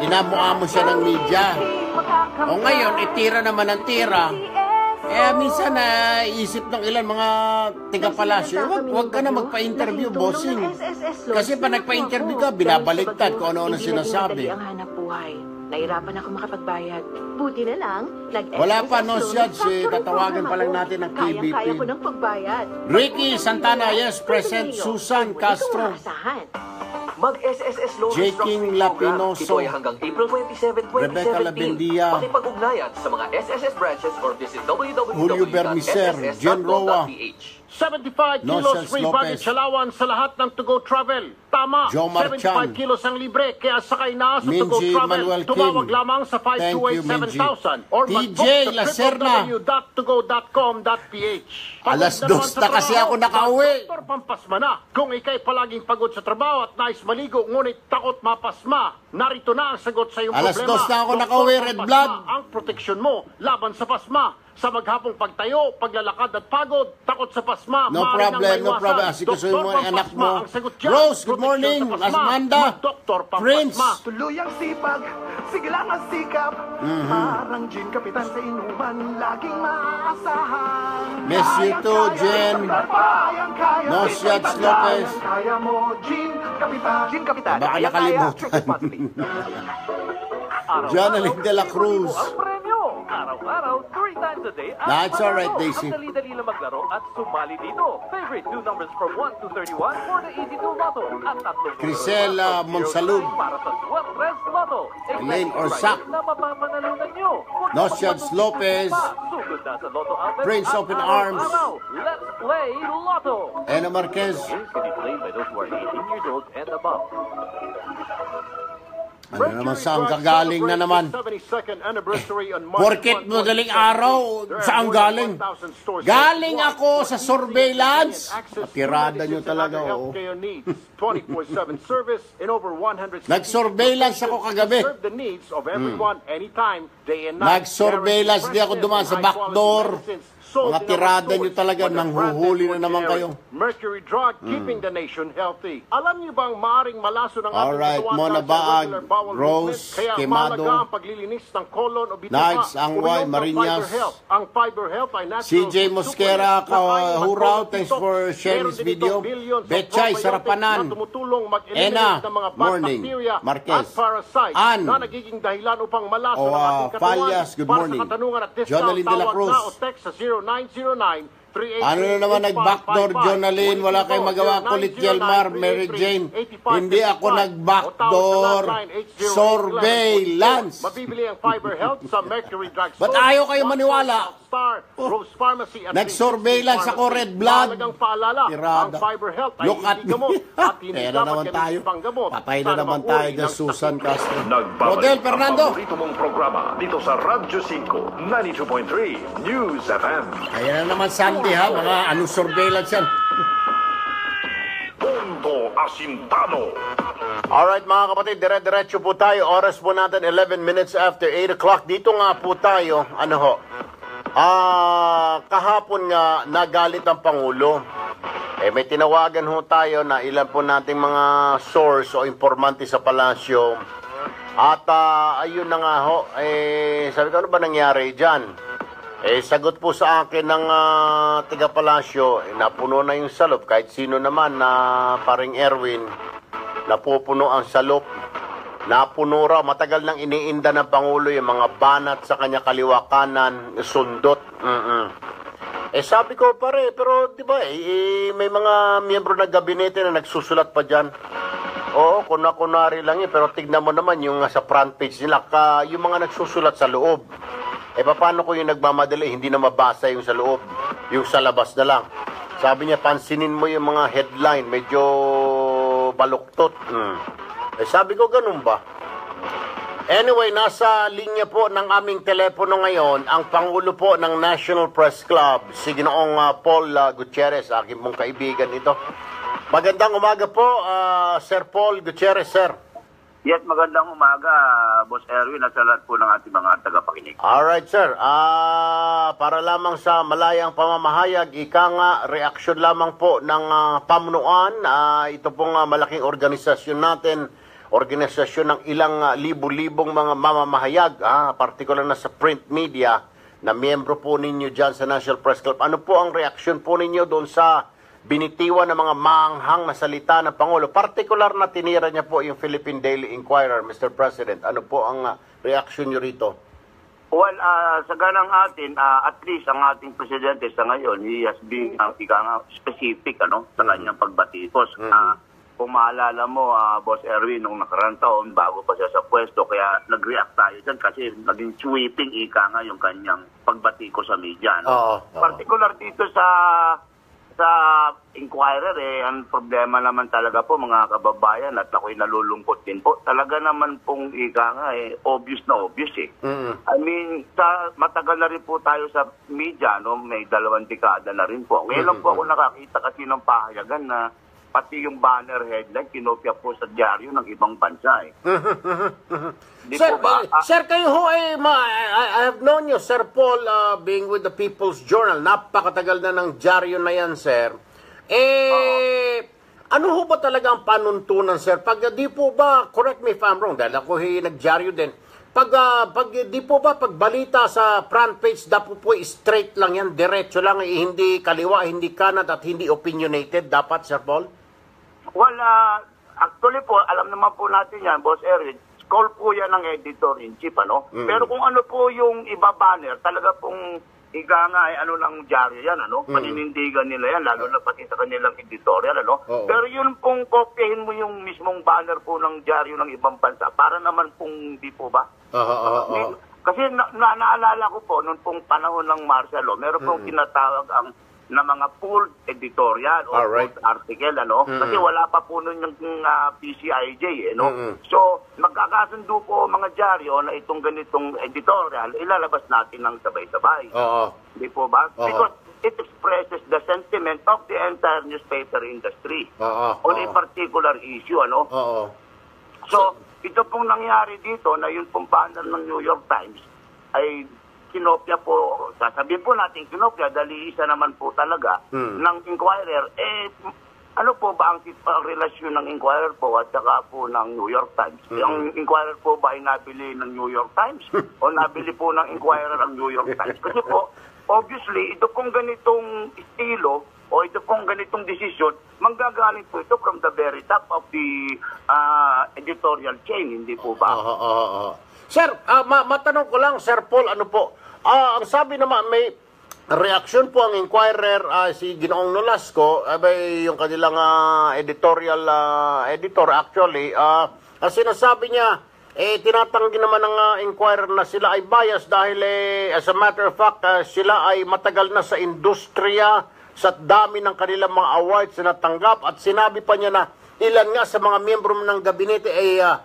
Inamo-amo siya ng media. O ngayon, itira naman ang tira. Eh, minsan na uh, isip ng ilan mga tiga-palasyo, wag, wag ka na magpa-interview, bossing. Kasi pa nagpa-interview ka, binabaligtad kung ano-ano sinasabi. Ang hanap buhay. Nahirapan ako makapagbayad. Buti na lang, nag-S S S Wala pa, no, Siad. Si tatawagan pa lang natin ng K B P. Kaya-kaya ko ng pagbayad. Ricky Santana, yes, present. Susan Castro. Mag-S S S Loan J. King Lapinoso. Ito ay hanggang April twenty-seventh, twenty seventeen. Rebecca Labendia. Pakipag-ugnayan sa mga S S S branches or visit w w w Julio dot Bermiser, s s s Jen dot gov dot Roa. p h. seventy-five kilos Nocias free Lopez. baggage allowance sa lahat ng to-go travel. Tama, Joe Marchan. seventy-five kilos ang libre, kaya sakay na sa to-go Minji travel. Manuel Kim. Tumawag lamang sa five Thank two eight you, seven Minji. thousand or T J mag-book sa Lacerna. w w w dot to go dot com dot p h. Alas dos na kasi ako nakauwi. Doktor Pampasma na. Kung ikay palaging pagod sa trabaho at nais maligo, ngunit takot mapasma, narito na ang sagot sa iyong Alas problema. dos na ako Doktor nakauwi, Red Pampasma, Blood. Ang proteksyon mo laban sa pasma. Sa maghapong pagtayo, paglalakad at pagod, takot sa pasma, No maaari nang problem, no maiwasan. problem. Asikusuhin mo ang anak Pampasma mo. ang sagot dyan. Rose, good Proteksyon morning. sa pasma, Asmanda. Doktor Prince. Pampasma. Tuluyang sipag, sige lang ang sikap. Parang gin kapitan sa inuman, laging maaasahan. Miss you too, Jen. Nocias Lopez. Kaya mo, gin kapitan. Gin kapitan. Baka nakalimutan. Jonalyn De La Cruz. Ang premyo. Araw-araw, three times a day. at That's all right, manalo. Daisy. Ang dali-dali lang maglaro at sumali dito. Favorite two numbers from one to thirty-one for the eighty-two Lotto. At tatlong Crisela Monsalud. para sa Swap Tres Lotto. Elaine Orsac. Na mapapanalunan nyo. Nocias Lopez. Sugod na sa Lotto Outlet. Prince at Open araw-araw. Arms. Let's play Lotto. Ena Marquez. Games can be played by those who are eighteen years old and above. Ano naman saan kagaling na naman? Porkit madaling araw, saan galing? Galing ako sa surveillance. Tirada nyo talaga, oo. Nag-surveillance ako kagabi. Nag-surveillance di ako dumaan sa backdoor. Mga tirada nyo talaga, nanghuhuli na naman kayo. Mercury drug keeping the nation healthy. Alam niyo bang maaring malaso ng ating Alright, katawan Mona dahil sa Baag, regular bowel Rose, movement? Kaya Quemado, mahalaga ang paglilinis ng colon o bituka. Nags, Angway, Uminom ng Marinas, Fiber Health. Ang Fiber Health ay natural C J Mosquera, supplement na kayang Kahuraw, mag-control thanks detox. for sharing Meron this din video. itong billions of Betchay, probiotics Sarapanan. na tumutulong mag-eliminate Ena, ng mga bad morning. bacteria Marquez. at parasites Ann. na nagiging dahilan upang malaso O, ng ating uh, katawan. Falias, good Para morning. sa katanungan at discount, Jonalyn De La tawag Cruz. na o text sa zero nine zero nine three eight Ano na naman nag-backdoor, Jonalyn? Wala kayong magawa. Kulit Yelmar, Mary Jane. Hindi ako nag-backdoor. Surveillance. Mabibili ang Fiber Health sa Mercury Drug Store. Ba't ayaw kayo maniwala? Star, Rose Pharmacy at Nag-surveillance ako, Red Blood. Mahalagang paalala, Tirada. ang Fiber Health ay Look at hindi gamot me. at hindi Kaya na dapat naman tayo. gamitin pang gamot. Patay na Sana naman mauri tayo ng dyan, Susan sakit. Castro. Nagbabalik Rodel Fernando. ang paborito mong programa dito sa Radyo five, ninety-two point three News F M. Kaya na naman Sunday ha, mga anong surveillance yan. Punto Asintado. Alright mga kapatid, dire-diretso po tayo. Oras po natin eleven minutes after eight o'clock. Dito nga po tayo, ano ho, ah, kahapon nga nagalit ang Pangulo. Eh may tinawagan ho tayo na ilan po nating mga source o informante sa palasyo. At ah, ayun na nga ho, eh sabi ko ano ba nangyari dyan? Eh sagot po sa akin ng uh, tiga-palasyo, eh, napuno na yung salop. Kahit sino naman na paring Erwin, napupuno ang salop. Napuno raw, matagal nang iniinda ng Pangulo yung mga banat sa kanya kaliwa kanan, sundot. Mm-mm. Eh sabi ko pare, pero di ba eh, eh, may mga miyembro ng gabinete na nagsusulat pa dyan. Oo, kuna-kunari lang yun, pero tignan mo naman yung sa front page nila, ka, yung mga nagsusulat sa loob. Eh, paano ko yung nagmamadali, hindi na mabasa yung sa loob, yung sa labas na lang. Sabi niya, pansinin mo yung mga headline, medyo baluktot. Hmm. Eh, sabi ko, ganun ba? Anyway, nasa linya po ng aming telepono ngayon, ang Pangulo po ng National Press Club, si Ginoong uh, Paul uh, Gutierrez, aking pong kaibigan ito. Magandang umaga po, uh, Sir Paul Gutierrez, sir. Yes, magandang umaga, Boss Erwin, at sa lahat po ng ating mga tagapakinig. Alright, sir. Ah, para lamang sa malayang pamamahayag, ika nga, reaksyon lamang po ng uh, pamunuan. Uh, ito pong uh, malaking organisasyon natin organisasyon ng ilang uh, libu-libong mga mamamahayag, ah, partikular na sa print media, na miyembro po ninyo dyan sa National Press Club. Ano po ang reaksyon po ninyo doon sa binitiwan ng mga maanghang na salita ng Pangulo? Partikular na tinira niya po yung Philippine Daily Inquirer, Mister President. Ano po ang uh, reaksyon niyo rito? Well, uh, sa ganang atin, uh, at least ang ating presidente sa ngayon, he has been uh, ika nga, specific ano, sa kanyang pagbatikos. Mm-hmm. Uh, kung maalala mo, uh, Boss Erwin, nung nakarang taon, bago pa siya sa pwesto, kaya nag-react tayo dyan kasi naging sweeping ika nga yung kanyang pagbatikos sa media. No? Oo, oo. Particular dito sa sa Inquirer, eh, ang problema naman talaga po mga kababayan at ako'y nalulungkot din po. Talaga naman pong ika nga eh, obvious na obvious eh. Mm-hmm. I mean, sa, matagal na rin po tayo sa media, no? May dalawang dekada na rin po. Ngayon lang po ako nakakita kasi ng pahayagan na pati yung banner headline, kinopya po sa dyaryo ng ibang bansa eh. Di Sir, po ba? eh, sir, kayo ho eh, ma, I, I have known you, Sir Paul, uh, being with the People's Journal. Napakatagal na ng dyaryo na yan, sir. Eh, uh, ano ho ba talaga ang panuntunan, sir? Pag di po ba, correct me if I'm wrong, dahil ako eh, nagdyaryo din, pag, uh, pag di po ba, pag balita sa front page, dapat po straight lang yan, diretso lang, eh, hindi kaliwa, hindi kanan, at hindi opinionated, dapat, Sir Paul? Well, uh, actually po, alam naman po natin yan, Boss Eric, call po yan ng editor-in-chief, ano? Mm. Pero kung ano po yung iba banner, talaga pong iga nga ay ano lang dyaryo yan, ano? Mm. Paninindigan nila yan, lalo na pati sa kanilang editorial, ano? Oo. Pero yun pong kopyahin mo yung mismong banner po ng dyaryo ng ibang bansa, para naman pong di po ba? Oo, oo, oo. Kasi na, na, naalala ko po, noong pong panahon ng martial law, meron pong mm. tinatawag ang na mga pooled editorial o Alright. pooled article, ano? Mm-hmm. Kasi wala pa po nun yung uh, P C I J, eh, no? Mm-hmm. So, magkakasundo po mga dyaryo na itong ganitong editorial, ilalabas natin ng sabay-sabay. Oo. Hindi po ba? Oo. Because it expresses the sentiment of the entire newspaper industry Oo. on a particular issue, ano? Oo. So, ito pong nangyari dito na yung pong banner ng New York Times ay kinopya po, sasabihin po natin kinopya dahil isa naman po talaga hmm. ng Inquirer. Eh, ano po ba ang uh, relasyon ng Inquirer po at saka po ng New York Times? Hmm. Ang Inquirer po ba ay nabili ng New York Times o nabili po ng Inquirer ang New York Times? Kasi po, obviously, ito pong ganitong estilo o ito pong ganitong desisyon, manggagaling po ito from the very top of the uh, editorial chain, hindi po ba? Oo, oo, oo. Sir, uh, ma matanong ko lang, Sir Paul, ano po, uh, ang sabi naman, may reaksyon po ang Inquirer, uh, si Ginoong Nolasco, uh, yung kanilang uh, editorial uh, editor actually, uh, ang sinasabi niya, eh, tinatanggi naman ng uh, Inquirer na sila ay bias dahil, eh, as a matter of fact, uh, sila ay matagal na sa industriya, sa dami ng kanilang mga awards na natanggap, at sinabi pa niya na ilan nga sa mga miyembro ng gabinete ay uh,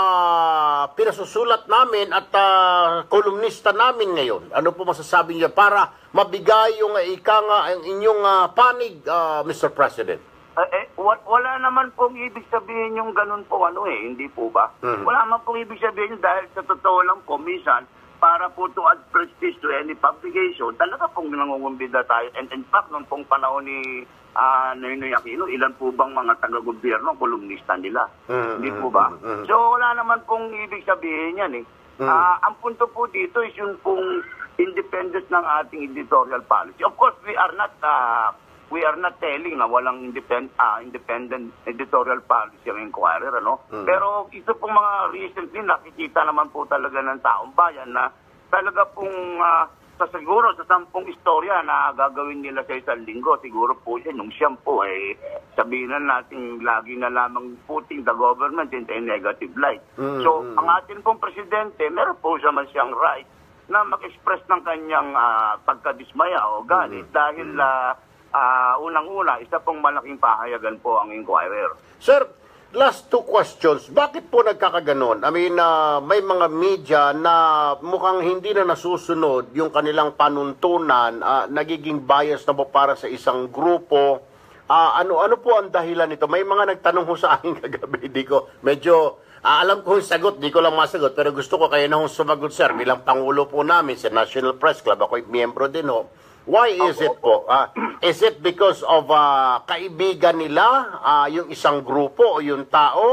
Uh, pinasusulat namin at uh, kolumnista namin ngayon. Ano po masasabi niya para mabigay yung uh, ika nga ang inyong uh, panig, uh, Mister President? Uh, eh, wala naman pong ibig sabihin yung ganun po ano eh, hindi po ba? Mm-hmm. Wala naman pong ibig sabihin dahil sa totoo lang po, minsan, para po to add prestige to any publication, talaga pong nangungumbida tayo. And in fact, noong pong panahon ni uh, Noynoy Aquino, ilan po bang mga taga-gobyerno ang kolumnista nila? Mm-hmm. Hindi po ba? Mm-hmm. So, wala naman pong ibig sabihin yan eh. Mm-hmm. Uh, ang punto po dito is yung pong independence ng ating editorial policy. Of course, we are not uh, we are not telling na walang independent, uh, independent editorial policy ang Inquirer, ano? Mm. Pero ito pong mga recently nakikita naman po talaga ng taong bayan na talaga pong uh, sa siguro sa sampung istorya na gagawin nila sa isang linggo, siguro po yan, nung siyam po, eh, sabihin na natin lagi na lamang putting the government in a negative light. Mm. So, ang atin pong presidente, meron po siya man siyang right na mag-express ng kanyang uh, pagkadismaya o galit mm. dahil uh, Uh, unang-una, isa pong malaking pahayagan po ang Inquirer. Sir, last two questions. Bakit po nagkakaganon? I mean, uh, may mga media na mukhang hindi na nasusunod yung kanilang panuntunan, uh, nagiging bias na po para sa isang grupo. Uh, ano ano po ang dahilan nito? May mga nagtanong ho sa akin kagabi. Di ko, medyo, uh, alam ko yung sagot, di ko lang masagot, pero gusto ko kayo na hong sumagot, sir. Bilang Pangulo po namin sa National Press Club, ako'y miyembro din ho. Why is it po? Uh, is it because of uh, kaibigan nila, uh, yung isang grupo o yung tao?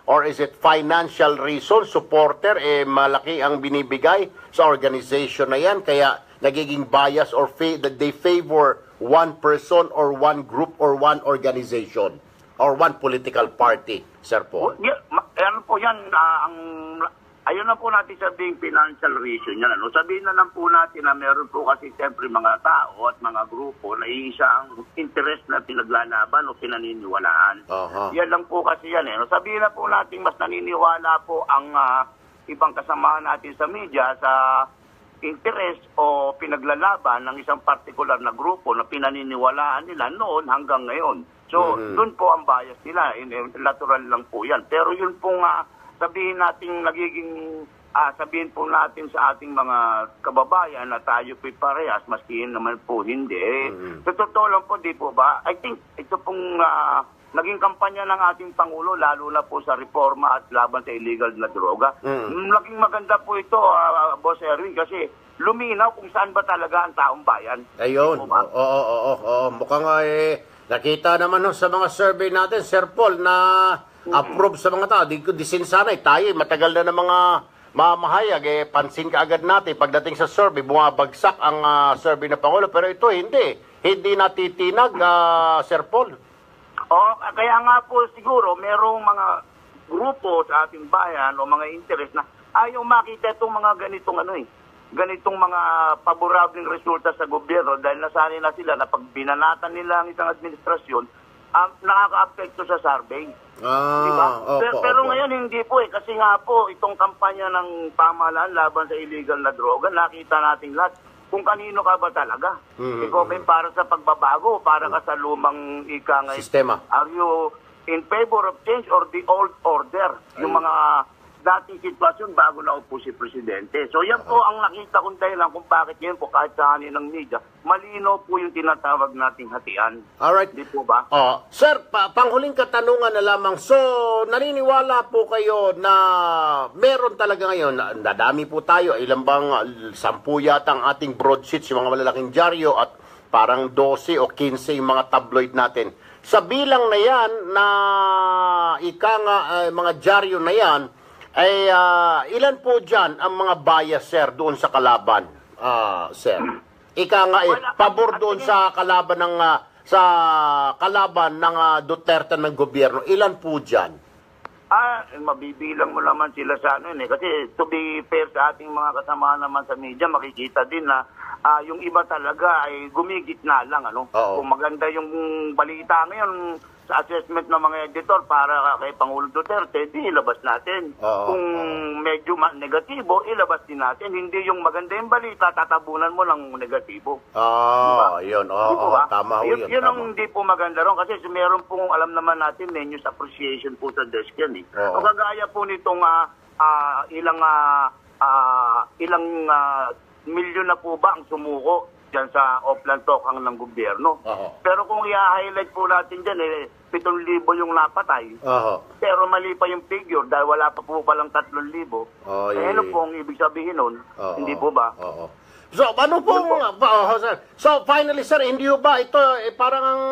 Or is it financial reason, supporter, eh, malaki ang binibigay sa organization na yan, kaya nagiging bias or fa- that they favor one person or one group or one organization or one political party, Sir Paul? Yeah, ma- ano po yan, ah, ang, ayun na po natin sabihin financial reason yan. Ano? Sabihin na lang po natin na meron po kasi siyempre mga tao at mga grupo na isang interest na pinaglalaban o pinaniniwalaan. Uh-huh. Yan lang po kasi yan. Eh. No? Sabihin na po natin mas naniniwala po ang ah, ibang kasamahan natin sa media sa interest o pinaglalaban ng isang particular na grupo na pinaniniwalaan nila noon hanggang ngayon. So, Mhm. doon po ang bias nila. In, in, natural lang po yan. Pero yun po nga, sabihin natin nagiging, ah, sabihin po natin sa ating mga kababayan na tayo po'y parehas, maski naman po hindi. Mhm. Sa totoo lang po, di po ba? I think ito pong ah, naging kampanya ng ating Pangulo, lalo na po sa reforma at laban sa illegal na droga. Mm. Naging maganda po ito, ah, Boss Erwin, kasi luminaw kung saan ba talaga ang taong bayan. Ayun. Di po ba? Oo, oo, oo, oo. Mukhang eh, nakita naman no, sa mga survey natin, Sir Paul, na approve sa mga tao. Di, di sinsanay, tayo matagal na ng mga mamahayag, eh, pansin ka agad natin pagdating sa survey, bumabagsak ang ah, survey na Pangulo. Pero ito hindi. Hindi natitinag, ah, Sir Paul. O, kaya nga po siguro, merong mga grupo sa ating bayan o mga interest na ayaw makita itong mga ganitong ano eh, ganitong mga paborableng resulta sa gobyerno dahil nasanay na sila na pag binanatan nila ang isang administrasyon, um, nakaka-apekto sa survey. Ah, Diba? opo, pero, pero opo. ngayon hindi po eh, kasi nga po itong kampanya ng pamahalaan laban sa illegal na droga, nakita natin lahat kung kanino ka ba talaga. Mhm. Ikaw ba para sa pagbabago, para ka sa lumang ika ngayon? Sistema. Are you in favor of change or the old order? Yung mga dating sitwasyon bago na upo si Presidente. So yan po ang nakita kong dahilan kung bakit ngayon po kahit sa hanin ng media, malinaw po yung tinatawag nating hatian. Alright. Di po ba? Oh, sir, pa panghuling katanungan na lamang. So, naniniwala po kayo na meron talaga ngayon, na- nadami po tayo, ilang bang uh, sampu yata ang ating broadsheets, yung mga malalaking dyaryo at parang twelve o fifteen yung mga tabloid natin. Sa bilang na yan, na ika nga uh, mga dyaryo na yan, ay uh, ilan po dyan ang mga bias, sir, doon sa kalaban, ah, sir? Ika nga eh, pabor doon sa kalaban ng ah, sa kalaban ng ah, Duterte ng gobyerno. Ilan po diyan? Ah, mabibilang mo naman sila sa ano yun eh. Kasi to be fair sa ating mga kasama naman sa media, makikita din na ah, yung iba talaga ay gumigit na lang. Ano? Oo. Kung maganda yung balita ngayon sa assessment ng mga editor para kay Pangulo Duterte, di ilabas natin. Oo. Kung medyo ma- negatibo, ilabas din natin. Hindi yung maganda yung balita, tatabunan mo ng negatibo. Ah, yun. Oo, Di po oo, ba? tama ho yun. yun. Yun ang Tama. hindi po maganda ron. Kasi meron pong, alam naman natin, may news appreciation po sa desk yan. Eh. Oo. O kagaya po nitong ah, ah, ilang ah, ah, ilang ah, milyon na po ba ang sumuko dyan sa Oplan Tokang ng gobyerno. Oo. Pero kung i-highlight po natin dyan, eh, pitong libo yung napatay. Oo. Pero mali pa yung figure dahil wala pa po palang tatlong libo. Oh, eh, yeah. ano po ang ibig sabihin nun? Oo. Hindi po ba? Oo. So, ano po, oh, sir? So, finally, sir, hindi ho ba ito, eh, parang ang,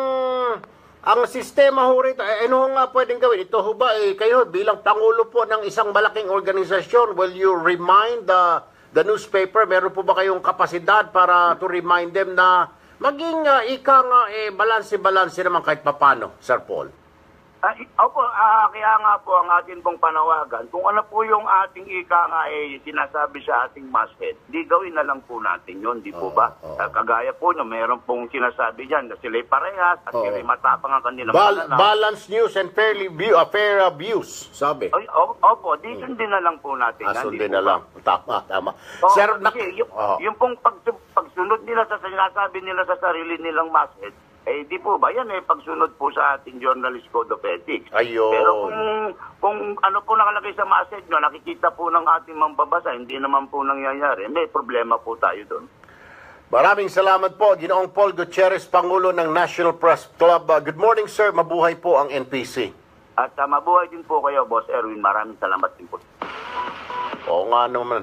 ang sistema ho rito, eh, ano nga pwedeng gawin? Ito ho ba, eh, kayo bilang Pangulo po ng isang malaking organisasyon, will you remind the, the newspaper, meron po ba kayong kapasidad para to remind them na maging uh, ika nga, eh, balanse-balanse naman kahit papano, Sir Paul? Ah, i- opo, ah, kaya nga po ang atin pong panawagan, kung ano po yung ating ika nga eh, sinasabi sa ating masthead, di gawin na lang po natin yun, di po Oo, ba? oo. Ah, kagaya po nyo, meron pong sinasabi dyan na sila'y parehas at Oo. sila'y matapang ang kanilang Bal- pananaw. balance news and fairly view, uh, fair uh, views, sabi. Ay, o- opo, di sundin na lang po natin. Ah, yan, di sundin po na ba? lang. Tama, tama. Oo, Sir, kasi nak- yung, Oo. yung pong pag, pagsunod nila sa sinasabi nila sa sarili nilang masthead, eh di po ba, yan eh pagsunod po sa ating Journalist Code of Ethics. Ayun. Pero kung, kung ano po nakalagay sa masthead nyo, nakikita po ng ating mambabasa, hindi naman po nangyayari, may problema po tayo doon. Maraming salamat po, Ginoong Paul Gutierrez, Pangulo ng National Press Club. Uh, good morning, sir. Mabuhay po ang N P C. At uh, mabuhay din po kayo, Boss Erwin. Maraming salamat din po. Oo nga naman.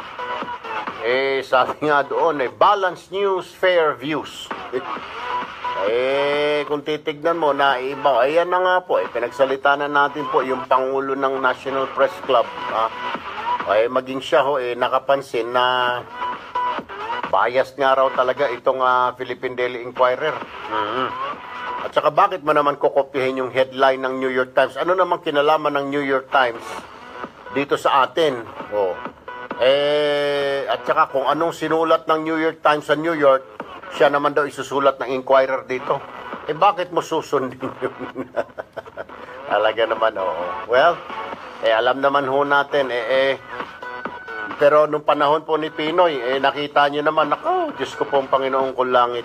Eh, sabi nga doon, eh, balance news, fair views. Eh, Eh, kung titignan mo na iba, ayan na nga po, eh, pinagsalita na natin po yung Pangulo ng National Press Club. Ha? Ay, maging siya ho, eh, nakapansin na bias nga raw talaga itong uh, Philippine Daily Inquirer. Mm-hmm. At saka bakit mo naman kukopyahin yung headline ng New York Times? Ano namang kinalaman ng New York Times dito sa atin? Oh. Eh, at saka kung anong sinulat ng New York Times sa New York, siya naman daw isusulat ng Inquirer dito. Eh, bakit mo susundin yun? Talaga naman, oo. Well, eh, alam naman ho natin, eh, eh, pero nung panahon po ni Pinoy, eh, nakita nyo naman, ako, Diyos ko po ang Panginoon kong langit.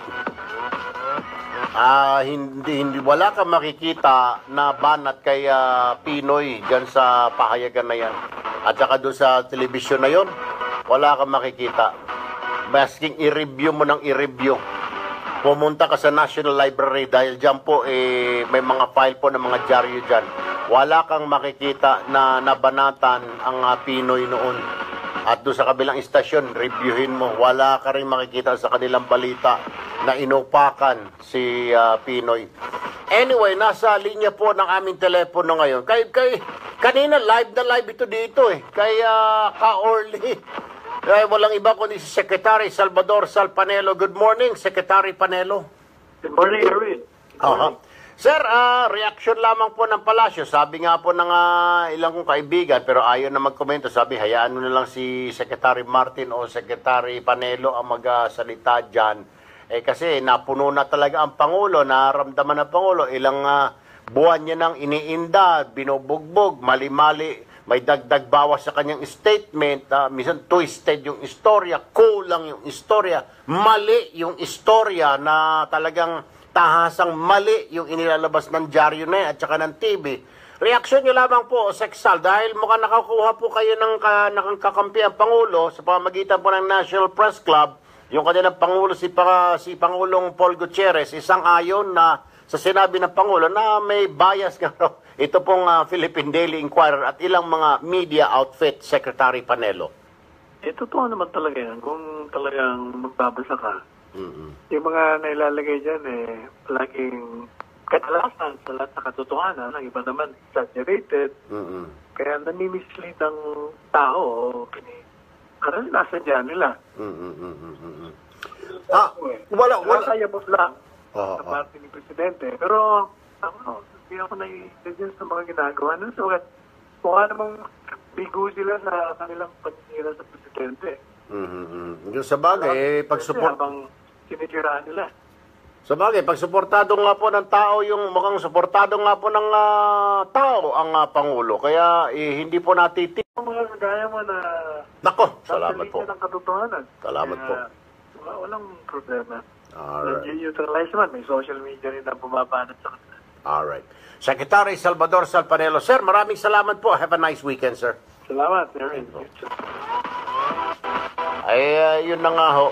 Ah, hindi, hindi, wala kang makikita na banat kay uh, Pinoy dyan sa pahayagan na yan. At saka doon sa telebisyon na yon, wala kang makikita. Masking i-review mo ng i-review. Pumunta ka sa National Library dahil dyan po eh, may mga file po ng mga dyaryo dyan. Wala kang makikita na nabanatan ang uh, Pinoy noon. At doon sa kabilang istasyon, reviewin mo. Wala ka rin makikita sa kanilang balita na inupakan si uh, Pinoy. Anyway, nasa linya po ng aming telepono ngayon. Kay, kay, kanina live na live ito dito eh. Kay uh, Ka-Orly. Ay, walang iba kundi si Secretary Salvador Sal Panelo. Good morning, Secretary Panelo. Good morning, Erwin. Uh-huh. Sir, uh, reaction lamang po ng palasyo. Sabi nga po ng uh, ilang kong kaibigan, pero ayaw na magkomento. Sabi, hayaan mo na lang si Secretary Martin o Secretary Panelo ang magsalita dyan. Eh, kasi napuno na talaga ang Pangulo, naramdaman ng Pangulo. Ilang uh, buwan niya nang iniinda, binubugbog, mali-mali. May dagdag bawas sa kanyang statement, uh, minsan twisted yung istorya, kulang yung istorya, mali yung istorya na talagang tahasang mali yung inilalabas ng dyaryo na at saka ng T V. Reaksyon nyo lamang po, Sexal, dahil mukhang nakakuha po kayo ng ka, nakakampi ang Pangulo sa pamagitan po ng National Press Club, yung kanilang Pangulo, si, pa, si Pangulong Paul Gutierrez, isang ayon na sa sinabi ng Pangulo na may bias nga raw. Ito pong uh, Philippine Daily Inquirer at ilang mga media outfit, Secretary Panelo. Eh, totoo naman talaga yan. Kung talagang magbabasa ka, mm-hmm. yung mga nailalagay dyan, eh, palaging kadalasan sa lahat na katotohanan, ang iba naman exaggerated, mm-hmm. kaya nanimislead ang tao, karanasan dyan nila. Mm-hmm. Ah, wala, wala. Nakakayabot lang oh, sa oh. parte ni Presidente. Pero, ano, hindi ako nai-suggest sa mga ginagawa. No? So, mukha namang bigo sila sa kanilang paninira sa Presidente. Mm-hmm. Yung sa bagay, eh, pag-support... Habang sinitirahan nila. Sa bagay, pag-suportado nga po ng tao, yung mukhang suportado nga po ng uh, tao ang uh, Pangulo. Kaya eh, hindi po natitig. Ang mga kagaya mo na... Nako, salamat po. Ng katotohanan. Salamat Kaya, po. Wala, walang problema. Alright. Neutralize man, may social media rin na bumabanat sa kanila. Alright. Secretary Salvador Sal Panelo. Sir, maraming salamat po. Have a nice weekend, sir. Salamat, Erin. Ay, uh, yun na nga ho.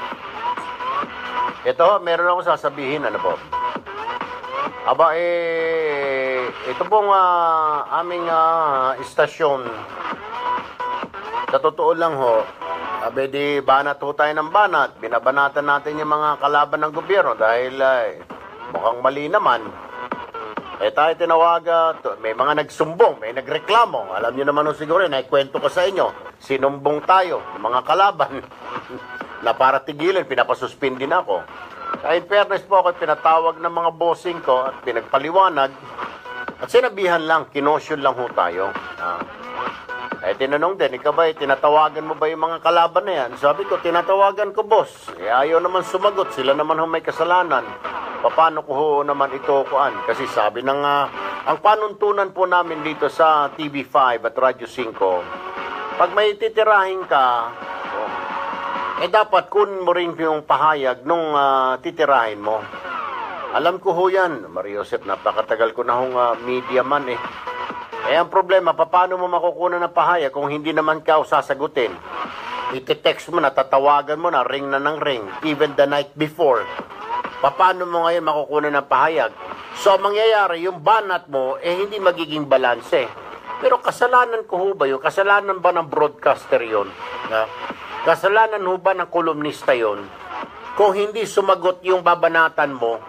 Ito ho, meron akong sasabihin. Ano po? Aba, eh, ito pong uh, aming uh, istasyon. Sa totoo lang ho, abe di banat ho tayo ng banat. Binabanatan natin yung mga kalaban ng gobyerno dahil uh, mukhang mali naman. Eh tayo tinawaga, may mga nagsumbong, may nagreklamo. Alam niyo naman ho siguro, naikwento ko sa inyo. Sinumbong tayo, mga kalaban. Na para tigilin, pinapasuspindi na ako. Sa in fairness po ako, pinatawag ng mga bossing ko at pinagpaliwanag. At sinabihan lang, kinosyon lang ho tayo. Ah. Eh, tinanong din, ikaw ba, tinatawagan mo ba yung mga kalaban na yan? Sabi ko, tinatawagan ko, boss. Eh, ayaw naman sumagot. Sila naman ho may kasalanan. Paano ko ho naman ito kuan? Kasi sabi ng, uh, ang panuntunan po namin dito sa T V five at Radyo five, pag may titirahin ka, oh, eh dapat kun mo rin yung pahayag nung uh, titirahin mo. Alam ko ho yan, Mario Josep, napakatagal ko na hong uh, media man eh. Eh ang problema, paano mo makukuha ng pahayag kung hindi naman ka sasagutin? Iti-text mo na, tatawagan mo na, ring na ng ring, even the night before. Paano mo ngayon makukuha ng pahayag? So, mangyayari, yung banat mo, eh, hindi magiging balanse. Pero kasalanan ko ho ba yun? Kasalanan ba ng broadcaster yun? Ha? Kasalanan ho ba ng kolumnista yun? Kung hindi sumagot yung babanatan mo,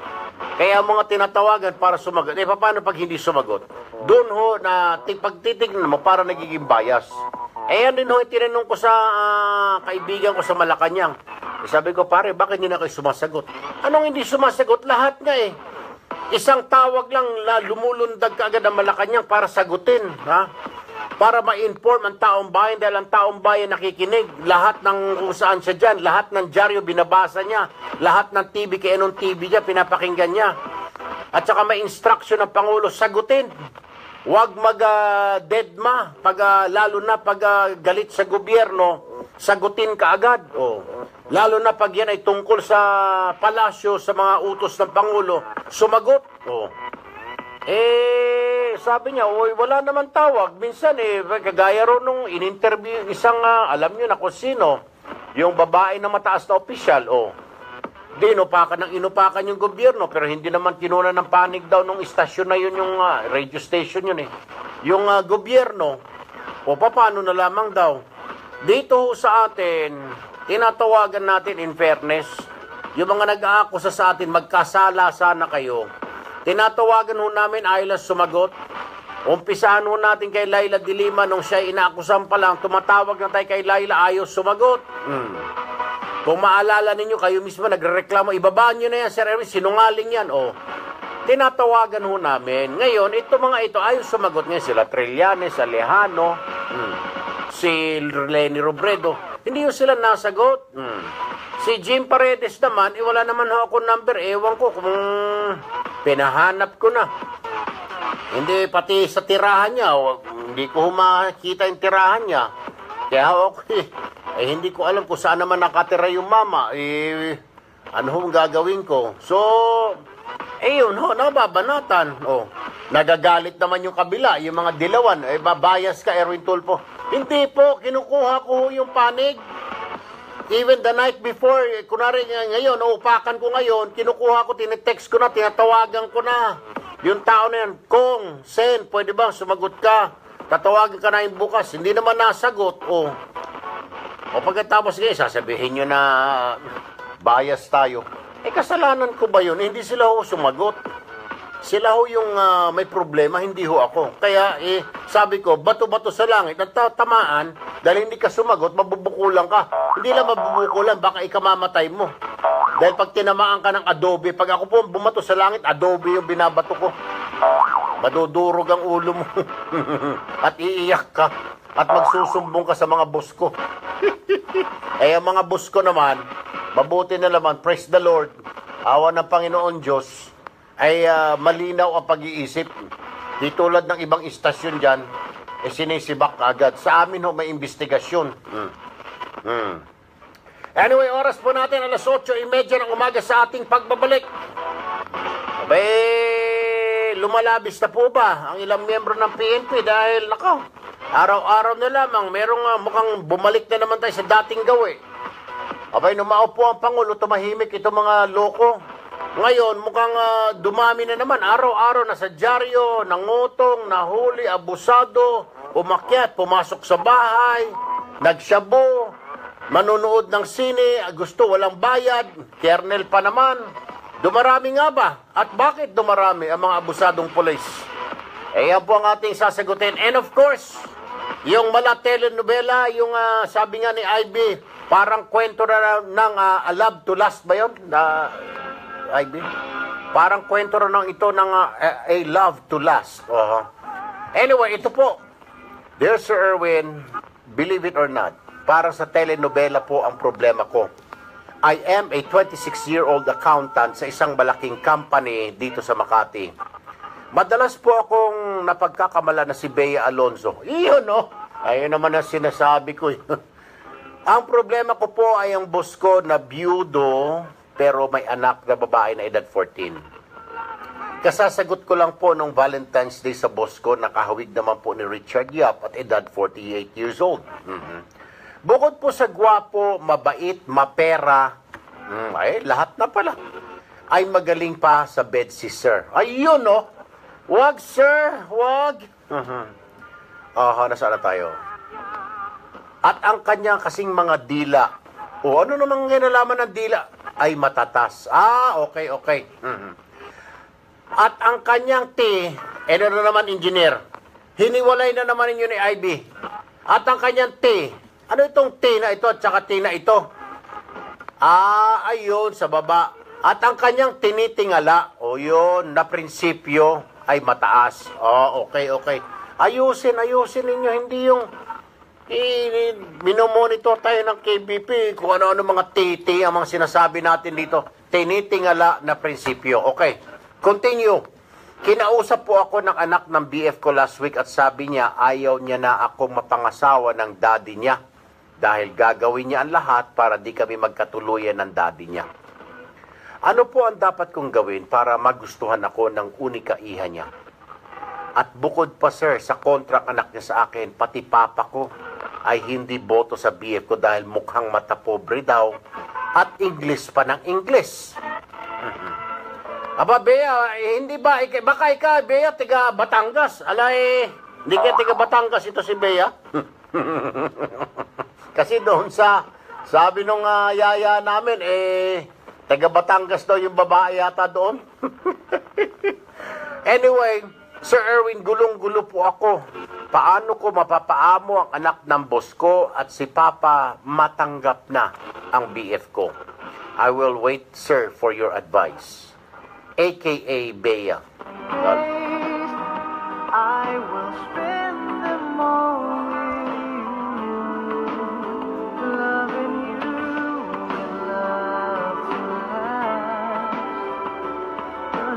Kaya mga tinatawagan para sumagot. Eh, paano pag hindi sumagot? Doon ho, na pagtitignan mo, para nagiging bias. Eh, yan din ho, tinanong ko sa uh, kaibigan ko sa Malacanang. Eh, sabi ko, pare, bakit hindi na kayo sumasagot? Anong hindi sumasagot? Lahat nga eh. Isang tawag lang, lumulundag ka agad ang Malacanang para sagutin, ha? Para ma-inform ang taong bayan dahil ang taong bayan nakikinig. Lahat ng kung saan siya dyan, lahat ng dyaryo binabasa niya, lahat ng T V, kaya nung T V niya, pinapakinggan niya. At saka may instruction ng Pangulo, sagutin. Huwag mag-deadma, pag, uh, lalo na pag uh, galit sa gobyerno, sagutin ka agad. Oh. Lalo na pag yan ay tungkol sa palasyo, sa mga utos ng Pangulo, sumagot. Oh. Eh, sabi niya, oy, wala naman tawag. Minsan eh, kagaya ro nung in-interview isang, uh, alam niyo na kung sino, yung babae na mataas na opisyal, oh. Di, inupakan ng inupakan yung gobyerno, pero hindi naman kinuna ng panig daw nung istasyon na yun, yung uh, radio station yun eh. Yung uh, gobyerno, o paano na lamang daw. Dito sa atin, tinatawagan natin in fairness, yung mga nag-aakusa sa atin, magkasala sana kayo. Tinatawagan ho namin, ayaw sumagot. Umpisahan ho natin kay Laila de Lima nung siya inaakusan pa lang, tumatawag na tayo kay Laila, ayaw sumagot. Hmm. Kung maalala ninyo, kayo mismo nagrereklamo, ibabaan nyo na yan, Sir Erwin, sinungaling yan. O, tinatawagan ho namin. Ngayon, ito mga ito, ayaw sumagot ngayon sila, Trillanes, Alejano, hmm. si Lenny Robredo, hindi ho sila nasagot. Hmm. Si Jim Paredes naman, eh, wala naman ho ako number, ewan ko kung pinahanap ko na. Hindi, pati sa tirahan niya, o, hindi ko makita yung tirahan niya. Kaya okay, eh, hindi ko alam kung saan naman nakatira yung mama. Eh, ano hong gagawin ko? So, eh yun ho, nababanatan. Oh, nagagalit naman yung kabila, yung mga dilawan. Eh, babayas ka, Erwin Tulfo. Hindi po, kinukuha ko yung panig. Even the night before, eh, kunwari ngayon, upakan ko ngayon, kinukuha ko, tinetext ko na, tinatawagan ko na. Yung tao na yan, Kong, Sen, pwede ba sumagot ka? Tatawagan ka na yung bukas, hindi naman nasagot. O, o pagkatapos ngayon, sasabihin nyo na bias tayo. Eh, kasalanan ko ba yun? Eh, hindi sila ho sumagot. Sila ho yung uh, may problema, hindi ho ako. Kaya, eh, sabi ko, bato-bato sa langit, at tamaan, dahil hindi ka sumagot, mabubukulan ka. Hindi lang mabubukulan, baka ikamamatay mo. Dahil pag tinamaan ka ng adobe, pag ako po bumato sa langit, adobe yung binabato ko. Madudurog ang ulo mo. At iiyak ka. At magsusumbong ka sa mga boss ko. Eh, ang mga boss ko naman, mabuti na naman, praise the Lord, awa ng Panginoon Diyos, ay uh, malinaw ang pag-iisip. Di tulad ng ibang istasyon dyan, eh sinisibak agad. Sa amin ho, may investigasyon. Hmm. Hmm. Anyway, oras po natin, alas otso trenta ng umaga sa ating pagbabalik. Abay, lumalabis na po ba ang ilang miyembro ng P N P dahil, nako, araw-araw na lamang, merong uh, mukhang bumalik na naman tayo sa dating gawi. Abay, numaupo ang Pangulo, tumahimik itong mga loko. Ngayon, mukhang uh, dumami na naman, araw-araw na sa dyaryo, nangutong, nahuli, abusado, umakyat, pumasok sa bahay, nagsyabo, manonood ng sine, gusto walang bayad, kernel pa naman. Dumarami nga ba? At bakit dumarami ang mga abusadong pulis? Eh, yan po ang ating sasagutin. And of course, yung mala telenovela, yung uh, sabi nga ni I B, parang kwento na ng uh, A Love to Last ba yun? Uh, I B? Parang kwento na ng ito ng uh, A Love to Last. Uh-huh. Anyway, ito po. Dear Sir Erwin, believe it or not, para sa telenovela po ang problema ko. I am a twenty-six-year-old accountant sa isang malaking company dito sa Makati. Madalas po akong napagkakamala na si Bea Alonzo. Iyon, no? Ayun naman ang sinasabi ko. Ang problema ko po ay ang boss ko na byudo, pero may anak na babae na edad fourteen. Kasasagot ko lang po nung Valentine's Day sa boss ko, nakahawig naman po ni Richard Yap at edad forty-eight years old. Mm-hmm. Bukod po sa gwapo, mabait, mapera, mm, ay, lahat na pala, ay magaling pa sa bed si Sir. Ayun, no? Wag, Sir, wag. Uh-huh. Aha, nasaan na tayo? At ang kanya kasing mga dila. O, ano namang ginalaman ng dila? Ay matatas. Ah, okay, okay. Uh-huh. At ang kanyang T, eh na naman engineer, hiniwalay na naman ninyo ni I B. At ang kanyang T, ano itong T na ito at saka T na ito? Ah, ayun, sa baba. At ang kanyang tinitingala, o yun, na prinsipyo ay mataas. Oh, okay, okay. Ayusin, ayusin ninyo, hindi yung i- minomonitor tayo ng K B P kung ano-ano mga T T ang mga sinasabi natin dito. Tinitingala na prinsipyo. Okay, continue. Kinausap po ako ng anak ng B F ko last week at sabi niya ayaw niya na akong mapangasawa ng daddy niya dahil gagawin niya ang lahat para di kami magkatuluyan ng daddy niya. Ano po ang dapat kong gawin para magustuhan ako ng unika iha niya? At bukod pa sir, sa kontrang anak niya sa akin, pati papa ko ay hindi boto sa B F ko dahil mukhang mata pobre daw at English pa ng English. Mm-hmm. Aba, Bea, eh, hindi ba, ik- baka ikaw, Bea, tiga Batangas. Alay, hindi ka tiga Batangas ito si Bea. Kasi doon sa, sabi nung uh, yaya namin, eh, tiga Batangas daw yung babae yata doon. Anyway, Sir Erwin, gulong-gulo po ako. Paano ko mapapaamo ang anak ng boss ko at si Papa matanggap na ang B F ko? I will wait, sir, for your advice. A K A Bea. I will spend them all loving you with love to last a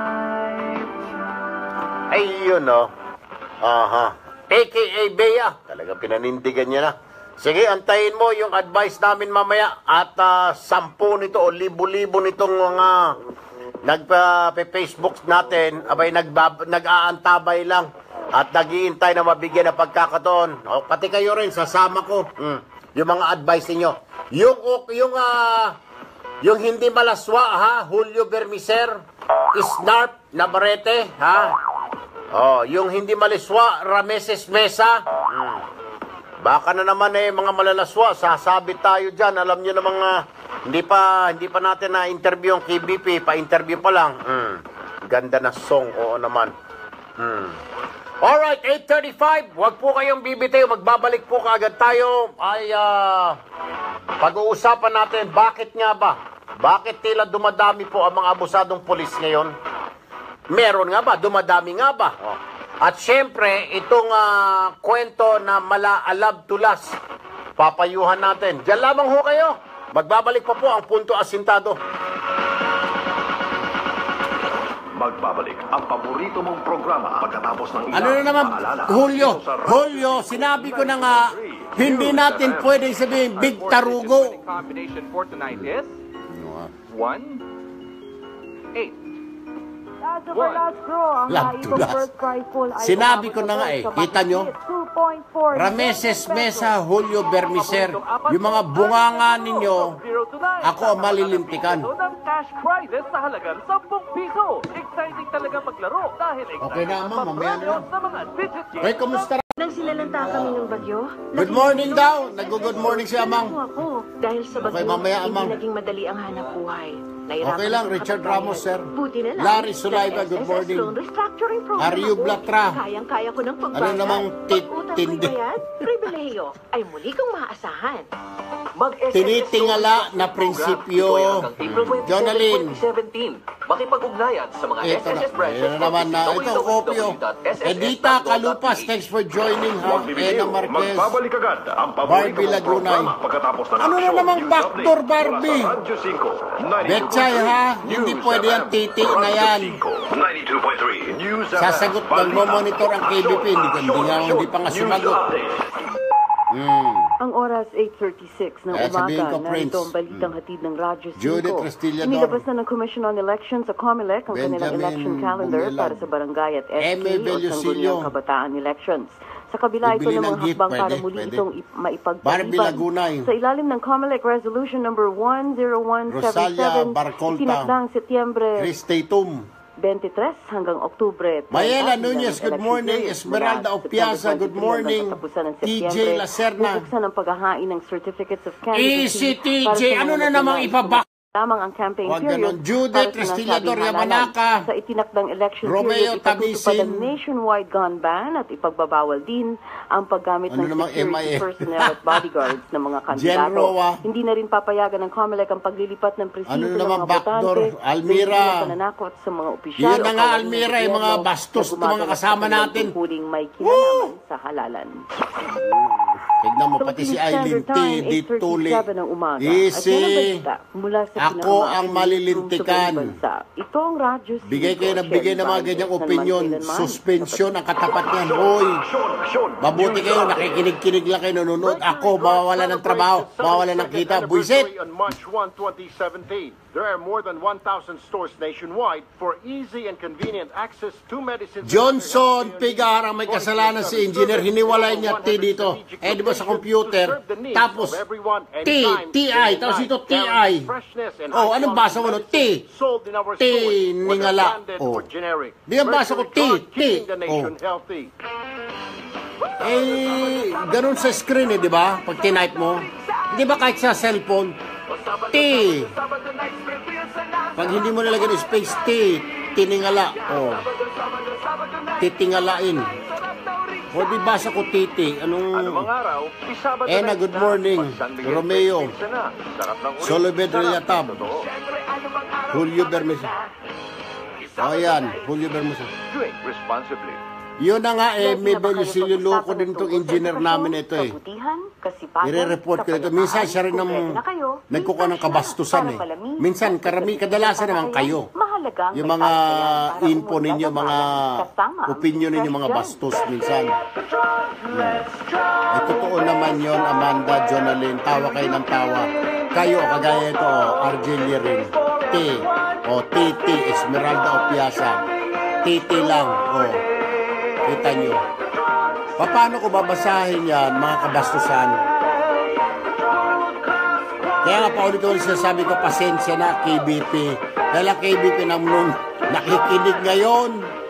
lifetime. Ay, yun, no? Aha. A K A Bea. Talagang pinanindigan niya na. Sige, antayin mo yung advice namin mamaya. At uh, sampu nito o libo-libo nitong mga nagpa-Facebook natin, abay nagbab- nag-aantabay lang at nag-iintay na mabigyan ng pagkakataon. O, pati kayo rin, sasama ko. Mm, yung mga advice niyo. Yung, yung, uh, yung hindi malaswa, ha? Julio Bermiser, Snarp, Navarrete, ha? Oh, yung hindi maliswa, Rameses Mesa. Mm. Baka na naman eh, mga malalaswa, sasabi tayo dyan. Alam nyo na mga, hindi pa, hindi pa natin na-interview yung K B P, pa-interview pa lang. Mm. Ganda na song, oo naman. Mm. Alright, eight thirty-five, huwag po kayong bibitaw, magbabalik po kaagad tayo. Ay, uh, pag-uusapan natin, bakit nga ba? Bakit tila dumadami po ang mga abusadong pulis ngayon? Meron nga ba? Dumadami nga ba? Oh. At syempre, itong uh, kwento na mala-alab tulas, papayuhan natin. Diyan lamang ho kayo. Magbabalik pa po ang Punto Asintado. Magbabalik ang paborito mong programa pagkatapos ng ilang Ano na naman, paalala. Julio, Julio, sinabi ko na nga, hindi natin pwedeng sabihin big tarugo. Combination for tonight is one, eight. Sinabi ko na nga eh, kita nyo? Rameses Mesa, Julio Bermiser, yung mga bunganga ninyo, ako ang malilintikan. Cash prizes sa halagang sampung piso. Exciting talaga maglaro dahil Okay na, ma'am, mamaya na lang. sa mga digit games. Hey, kumusta? Nang silalanta kami ng bagyo. Good morning daw. Nag-good morning si Amang. Ako, dahil sa bagyo, Okay, mamaya, Amang. hindi naging madali ang hanap buhay. Nahirapan Okay lang, ako Richard makapagbayad. Ramos, sir. Buti na lang. Larry Sulaiva, good Sa S S S morning. Loan Restructuring Program Ariu ako. Blatra. Kayang-kaya ko ng pagbayad. Ano namang tit- Pag-utang tindi? ko'y bayad, pribilehiyo ay muli kong maaasahan. Tinitingala na prinsipyo. Jonalyn. Makipag-ugnayan sa mga Ito S S na, S branches. ito naman na, ito ang kopyo. Edita Kalupas, thanks for joining ha. Ena Marquez. Magbabalik agad ang paborito Barbie mong Lagunay. programa pagkatapos ng Ano na aksyon, namang news backdoor, update Barbie? mula sa Radyo five, Betchay ha, hindi pwede yan titi na yan. ninety-two point three News F M. Sasagot, nagmo-monitor ang K B P, hindi, hindi, nga, hindi pa nga sumagot. Hmm. Ang oras eight thirty-six ng Kaya sabihin umaga, ko, Prince. narito ang balitang hatid ng Radyo Judith cinco. Restillador. Inilabas na ng Commission on Elections sa COMELEC ang kanilang Benjamin election calendar Bumelang. para sa barangay at S K Eme o Velosillo. Sangguniang Kabataan Elections. Sa kabila ito Ibili ng ng mga gift, hakbang para pwede, muli pwede. itong ip- Barbie maipagpaliban. Lagunay. Sa ilalim ng COMELEC Resolution number one zero one seven Rosalia seven, Barcolta. itinakdang Setyembre Chris Tatum. twenty-tres hanggang Oktubre thirty. Mayela bilang Nunez, good election morning. period. Esmeralda Mula Opiasa, September good twenty-three morning. hanggang katapusan ng T J Setyembre, Lacerna. bubuksan ang paghahain ng Certificates of Easy Candidacy T para J, sa mga ano na nagnanais namang ibaba? lamang ang campaign Huwag period ganon. Judith para sa Restillador nasabing Yamanaka. halalan. Sa itinakdang election Romeo period, ipatutupad ang Tabisin. nationwide gun ban at ipagbabawal din ang paggamit Ano ng namang security M I A? personnel at bodyguards ng mga Jen kandidato. Roa. Hindi na rin papayagan ng COMELEC ang paglilipat ng presinto Ano ng naman, mga backdoor? botante. Almira. Hindi na pananakot sa mga opisyal. Yun na o nga, kawalan ng Almira, yung mga gobyerno bastos na na mga gumagawa kasama sa natin. huling may kinalaman sa halalan. Tignan mo, pati si Aileen T. Dituloy. Easy. Ako ang malilintikan. Ito ang radyo. Bigay kayo ng bigay ng mga ganyang opinion. Suspension ang katapat niyan. Hoy, mabuti kayo, nakikinig-kinig lang kayo, nanonood. Ako, mawawala ng trabaho, mawawala ng kita. Buisit! On March first, twenty seventeen, there are more than one thousand stores nationwide for easy and convenient access to medicines. Johnson Pigar, ang may kasalanan si engineer, hiniwalay niya T dito. Eh, di ba sa computer? Tapos, T, T I, tapos ito T I. Oh, anong basa mo no? T, T, ningala. Oh. Di ba basa ko T, T. Oh. Eh, ganun sa screen eh, di ba? Pag tinype mo. Di ba kahit sa cellphone? T. Pag hindi mo nalagyan ng space, T, tiningala. Oh. Titingalain. O di basa ko titi. Anong... Ena, good morning. Romeo. Solo Bedrellatab. Julio Bermeso. O yan, Julio Bermeso. Drink responsibly. Yun na nga eh, may belusiluloko din itong engineer namin ito eh. I-report ko ito. Minsan siya rin ang nagkukuha ng kabastusan eh. Minsan, karami, kadalasan naman kayo. Yung mga info ninyo, mga opinion ninyo, mga bastos minsan. Hmm. Eh, totoo naman yon, Amanda, Jonalyn, tawa kayo ng tawa. Kayo, kagaya ito, oh, Argelia rin. T, o oh, Titi, Esmeralda Opiasa. Titi lang, oh. Kita nyo. Paano ko babasahin yan, mga kabastusan? Kaya nga paulit-ulit sinasabi ko, pasensya na, K B P. Dahil ang K B P naman nakikinig ngayon.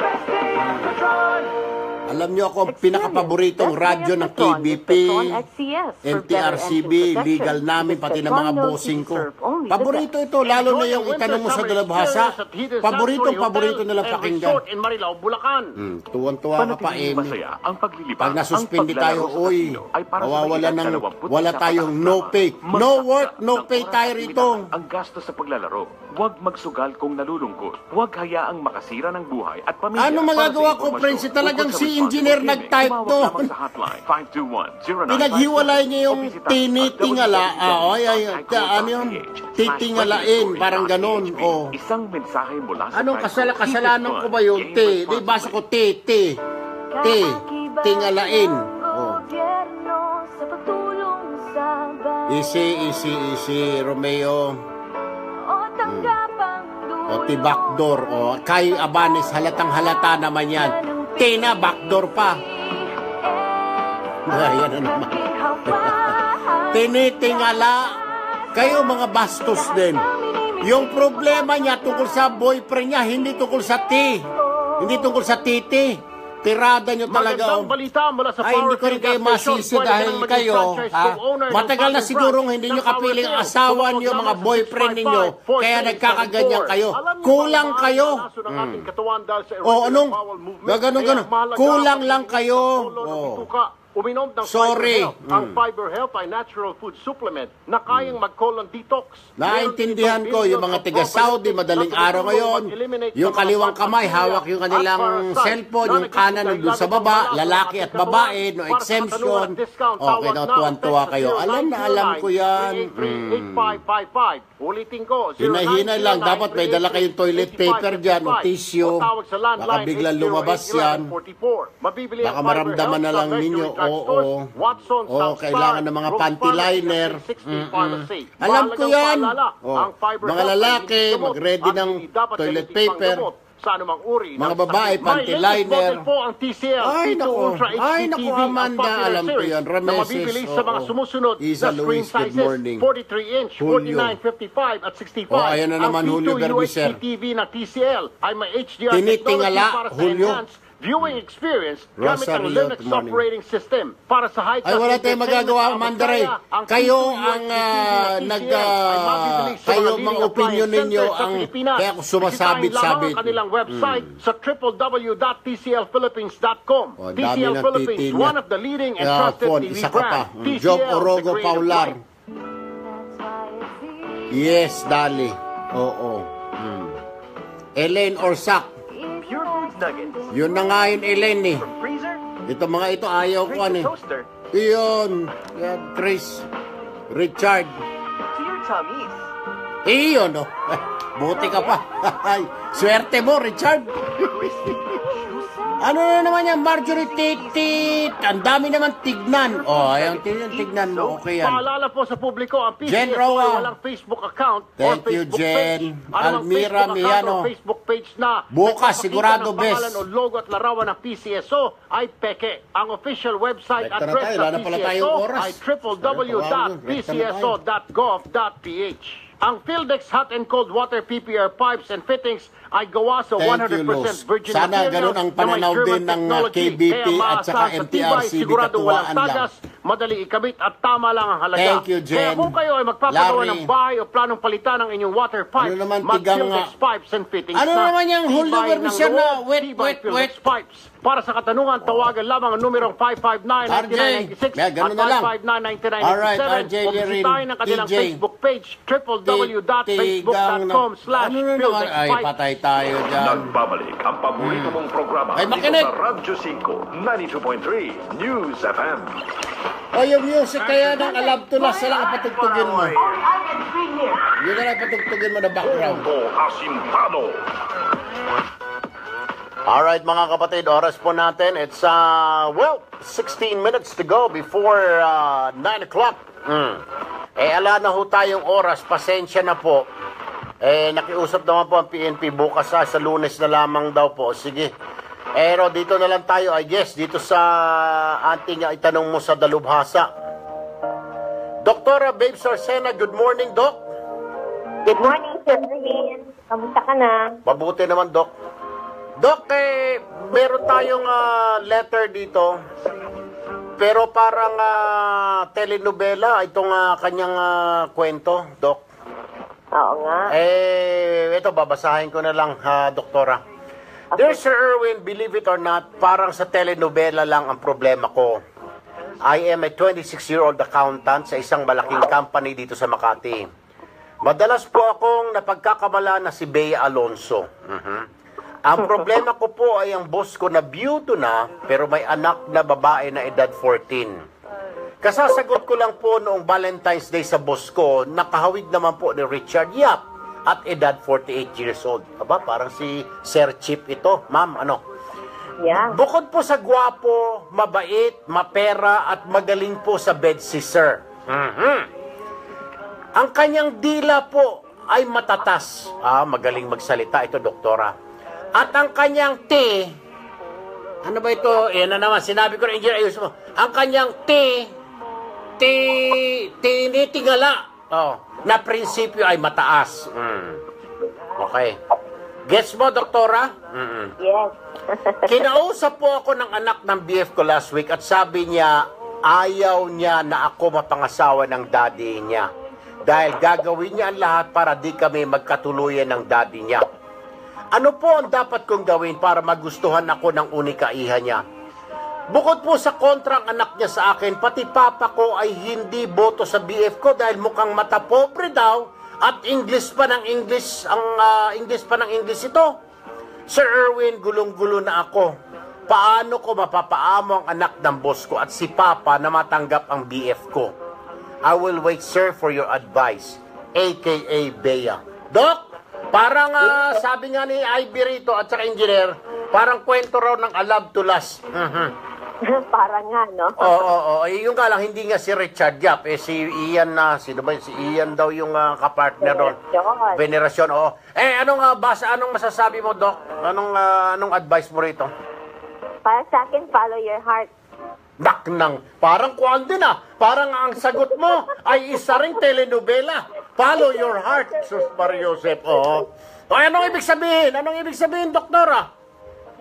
Alam nyo ako, ang pinakapaboritong radyo ng K B P, N T R C B, legal namin, pati ng mga bossing ko. Paborito ito, lalo na yung itanong mo sa dalabhasa. Paboritong paborito nila pakinggan. Hmm, tuwan-tuwa ka pa, Amy. Pag nasuspindi tayo, uy, mawawala ng, wala tayong no pay. No work, no pay tayo rito. Ang gastos sa paglalaro. Huwag magsugal kung nalulungkot. Huwag hayaang makasira ng buhay at pamilya. Ano magagawa ko, Prince? Talagang si engineer nag-type doon. Pinaghiwalay niya yung tinitingala. Ah, ay, ay, ano yun? Titingalain, parang ganon. Oh. Isang mensahe mula sa anong kasala kasalanan ko ba yun? T. Di basa ko T, T. T. Tingalain. Oh. Easy, easy, easy, Romeo. O, ti backdoor. O, kay Abanes, halatang halata naman yan. Tina, backdoor pa. Ayan na naman. Tinitingala. Kayo mga bastos din. Yung problema niya tungkol sa boyfriend niya, hindi tungkol sa T. Hindi tungkol sa titi. Tirada nyo talaga. Oh. Ay, hindi ko rin kayo masisi dahil kayo, ha? Matagal na sigurong hindi nyo kapiling asawa nyo, mga boyfriend ninyo, kaya nagkakaganyan kayo. Kulang kayo. Hmm. O, anong? Ganon, ganon. Kulang lang kayo. Oh. Uminom ng Sorry. Fiber Health. Mm. Ang Fiber Health ay natural food supplement na kayang mag-colon detox. Naintindihan ko yung mga taga-Saudi, madaling araw ngayon, yung kaliwang kamay, hawak yung kanilang cellphone, yung kanan nandun sa baba, lalaki at babae, no exemption. Okay, no, tuwan-tuwa kayo. Alam na, alam ko yan. Mm. Ulitin ko. Hinahinay lang, dapat may dala kayong toilet paper dyan, o tissue. Baka biglang lumabas yan. Baka maramdaman na lang ninyo. Oo, oo, kailangan ng mga panty liner. Mm-mm. Alam ko yan. Oh, mga lalaki, mag-ready ng toilet paper. Sa anumang uri. Mga babae, panty liner. Po ang T C L. Ay, naku. Ay, naku, Amanda. Alam ko yan. Rameses. Na mabibili sa mga sumusunod Isa na screen Luis, good sizes. morning. forty-three inch, forty-nine, fifty-five at sixty-five. Oh, ayan na naman, Julio Berbicer. Ang P two U H D T V na T C L ay may H D R tinitingala, technology para sa Julio. enhanced viewing experience gamit ang Rosario, Linux good morning. operating system. Para sa high Ay, wala tayong magagawa, Mandaray. Kayo ang uh, nag... Uh, kayo mga opinion ninyo ang... Kaya ako sumasabit-sabit. Ang kanilang website Hmm. sa w w w dot t c l philippines dot com. Oh, T C L Philippines, one of the leading and uh, trusted phone, T V isa ka pa. brands. T C L, Job the Orogo creative Paular. life. Yes, Dali. Oo. Hmm. Elaine Orsak. Pure Foods Nuggets. Yun na nga yun, Elaine eh. From freezer, Ito mga ito ayaw ko straight ano to eh. toaster, Iyon. Yan, Chris. Richard. to your tummies. Iyon, oh. Buti ka pa. Swerte mo, Richard. Ano na naman yan, Marjorie Titit? Ang dami naman tignan. Oh, ayun, tignan, tignan mo. Okay yan. Paalala po sa publiko, ang P C Jen S O Roa. ay walang Facebook account Thank or you, Facebook Jen. page. Anumang Almira Facebook account Miano. or Facebook page na Bukas, nagpapakita sigurado, ng pangalan bes. o logo at larawan ng P C S O ay peke. Ang official website Rekta na address tayo, ng wala na P pala C S tayong O oras. ay w w w dot p c s o dot gov dot p h. Ang Phildex Hot and Cold Water P P R pipes and fittings ay gawa sa Thank one hundred percent you, Luz. virgin Sana material ganun ang na may pananaw German din ng, uh, technology. K B P Kaya at saka maasahan sa M T R C, tibay, sigurado di walang katuwaan tagas, madali ikabit at tama lang ang halaga. Thank you, Jen. Kaya kung kayo ay magpapagawa Larry. ng bahay o planong palitan ng inyong water pipes, Ano naman, tigang mag-Phildex nga- pipes and fittings Ano na. naman yung whole Tibay number ng siya na loob, wet, tibay wet, Phildex wet? pipes. Para sa katanungan, tawagan lamang ang numerong five five nine, nine nine nine six Yeah, at ganun na lang. five five nine, nine nine nine Alright, seven R J o Lirin, bisitahin ang kanilang D J. Facebook page w w w dot facebook dot com slash Ano na naman? Phildex Ay, pipes. patay tayo dyan. Nagbabalik ang paborito mong programa Ay, dito makinig. sa Radyo five, ninety-two point three News F M. O yung music kaya ng Alab to Last, lang patugtugin mo. Yun na lang patugtugin mo na background. Punto Asintado. Alright mga kapatid, oras po natin. It's, uh, well, sixteen minutes to go before uh, nine o'clock. Mm. Eh, ala na ho tayong oras. Pasensya na po. Eh, nakiusap naman po ang P N P bukas ha, sa Lunes na lamang daw po. Sige. Pero dito na lang tayo, I guess, dito sa ating uh, itanong mo sa dalubhasa. Doktora Babes Arsena, good morning, Doc. Good morning, Sir Erwin. Kamusta ka na? Mabuti naman, Doc. Doc, eh, meron tayong uh, letter dito. Pero parang uh, telenovela itong uh, kanyang uh, kwento, Doc. Oo nga. Eh, ito, babasahin ko na lang, ha, Doktora. Okay. Dear Sir Erwin, believe it or not, parang sa telenovela lang ang problema ko. I am a twenty-six-year-old accountant sa isang malaking company dito sa Makati. Madalas po akong napagkakamala na si Bea Alonso. Mhm. Ang problema ko po ay ang boss ko na biyudo na pero may anak na babae na edad fourteen. Kasasagot ko lang po noong Valentine's Day sa boss ko, nakahawig naman po ni Richard Yap at edad forty-eight years old. Aba, parang si Sir Chip ito, ma'am, ano? Yeah. Bukod po sa gwapo, mabait, mapera at magaling po sa bed si Sir. Mhm. Ang kanyang dila po ay matatas. Ah, magaling magsalita ito, Doktora. At ang kanyang te, ano ba ito? Yan na naman, sinabi ko na engineer, ayos mo. Ang kanyang te, te, tinitingala. Oh, na prinsipyo ay mataas. Mm. Okay. Gets mo, Doktora? Mm-mm. Yes. Kinausap po ako ng anak ng B F ko last week at sabi niya, ayaw niya na ako mapangasawa ng daddy niya. Dahil gagawin niya ang lahat para di kami magkatuluyan ng daddy niya. Ano po ang dapat kong gawin para magustuhan ako ng unikaiha niya? Bukod po sa kontrang anak niya sa akin, pati papa ko ay hindi boto sa B F ko dahil mukhang mata pobre daw at English pa ng English, ang uh, English pa ng English ito. Sir Erwin, gulong-gulo na ako. Paano ko mapapaamo ang anak ng boss ko at si papa na matanggap ang B F ko? I will wait, sir, for your advice. A K A Bea. Doc! Parang uh, sabi nga ni Ivy rito at saka engineer, parang kwento raw ng Alab to Last. Mm-hmm. Parang nga, no? Oo, oo, oo. Yung nga lang, hindi nga si Richard Yap. Eh, si Ian na, sino ba yun? Si Ian daw yung uh, kapartner doon. Venerasyon. Venerasyon, oo. Eh, anong uh, basa, anong masasabi mo, Doc? Anong, uh, anong advice mo rito? Para sa akin, follow your heart. Naknang, parang kuwan din ah. Parang ang sagot mo ay isa ring telenovela. Follow your heart, Sus Mario Joseph. Oo. O, anong ibig sabihin? Anong ibig sabihin, Doktora?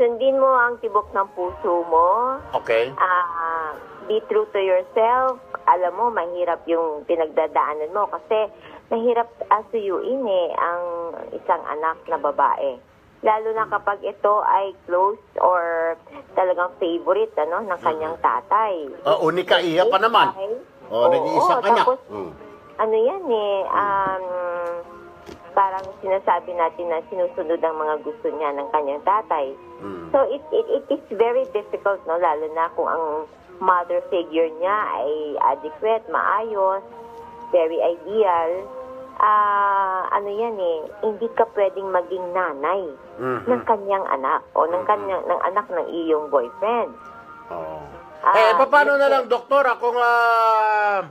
sundin mo ang tibok ng puso mo. Okay. Ah, be true to yourself. Alam mo, mahirap yung pinagdadaanan mo kasi mahirap asuyuin eh ang isang anak na babae. Lalo na kapag ito ay close or talagang favorite ano ng kanyang tatay. Uh, unika iya pa naman. Oh, nag-iisa kanya. Tapos, hmm. ano yan eh, um, parang sinasabi natin na sinusunod ang mga gusto niya ng kanyang tatay. Hmm. So it, it it is very difficult, no, lalo na kung ang mother figure niya ay adequate, maayos, very ideal. Ah, uh, ano yan eh, hindi ka pwedeng maging nanay mm-hmm. ng kanyang anak o ng kanyang ng anak ng iyong boyfriend. Oh. Ah, eh, paano na lang, doktora, kung ah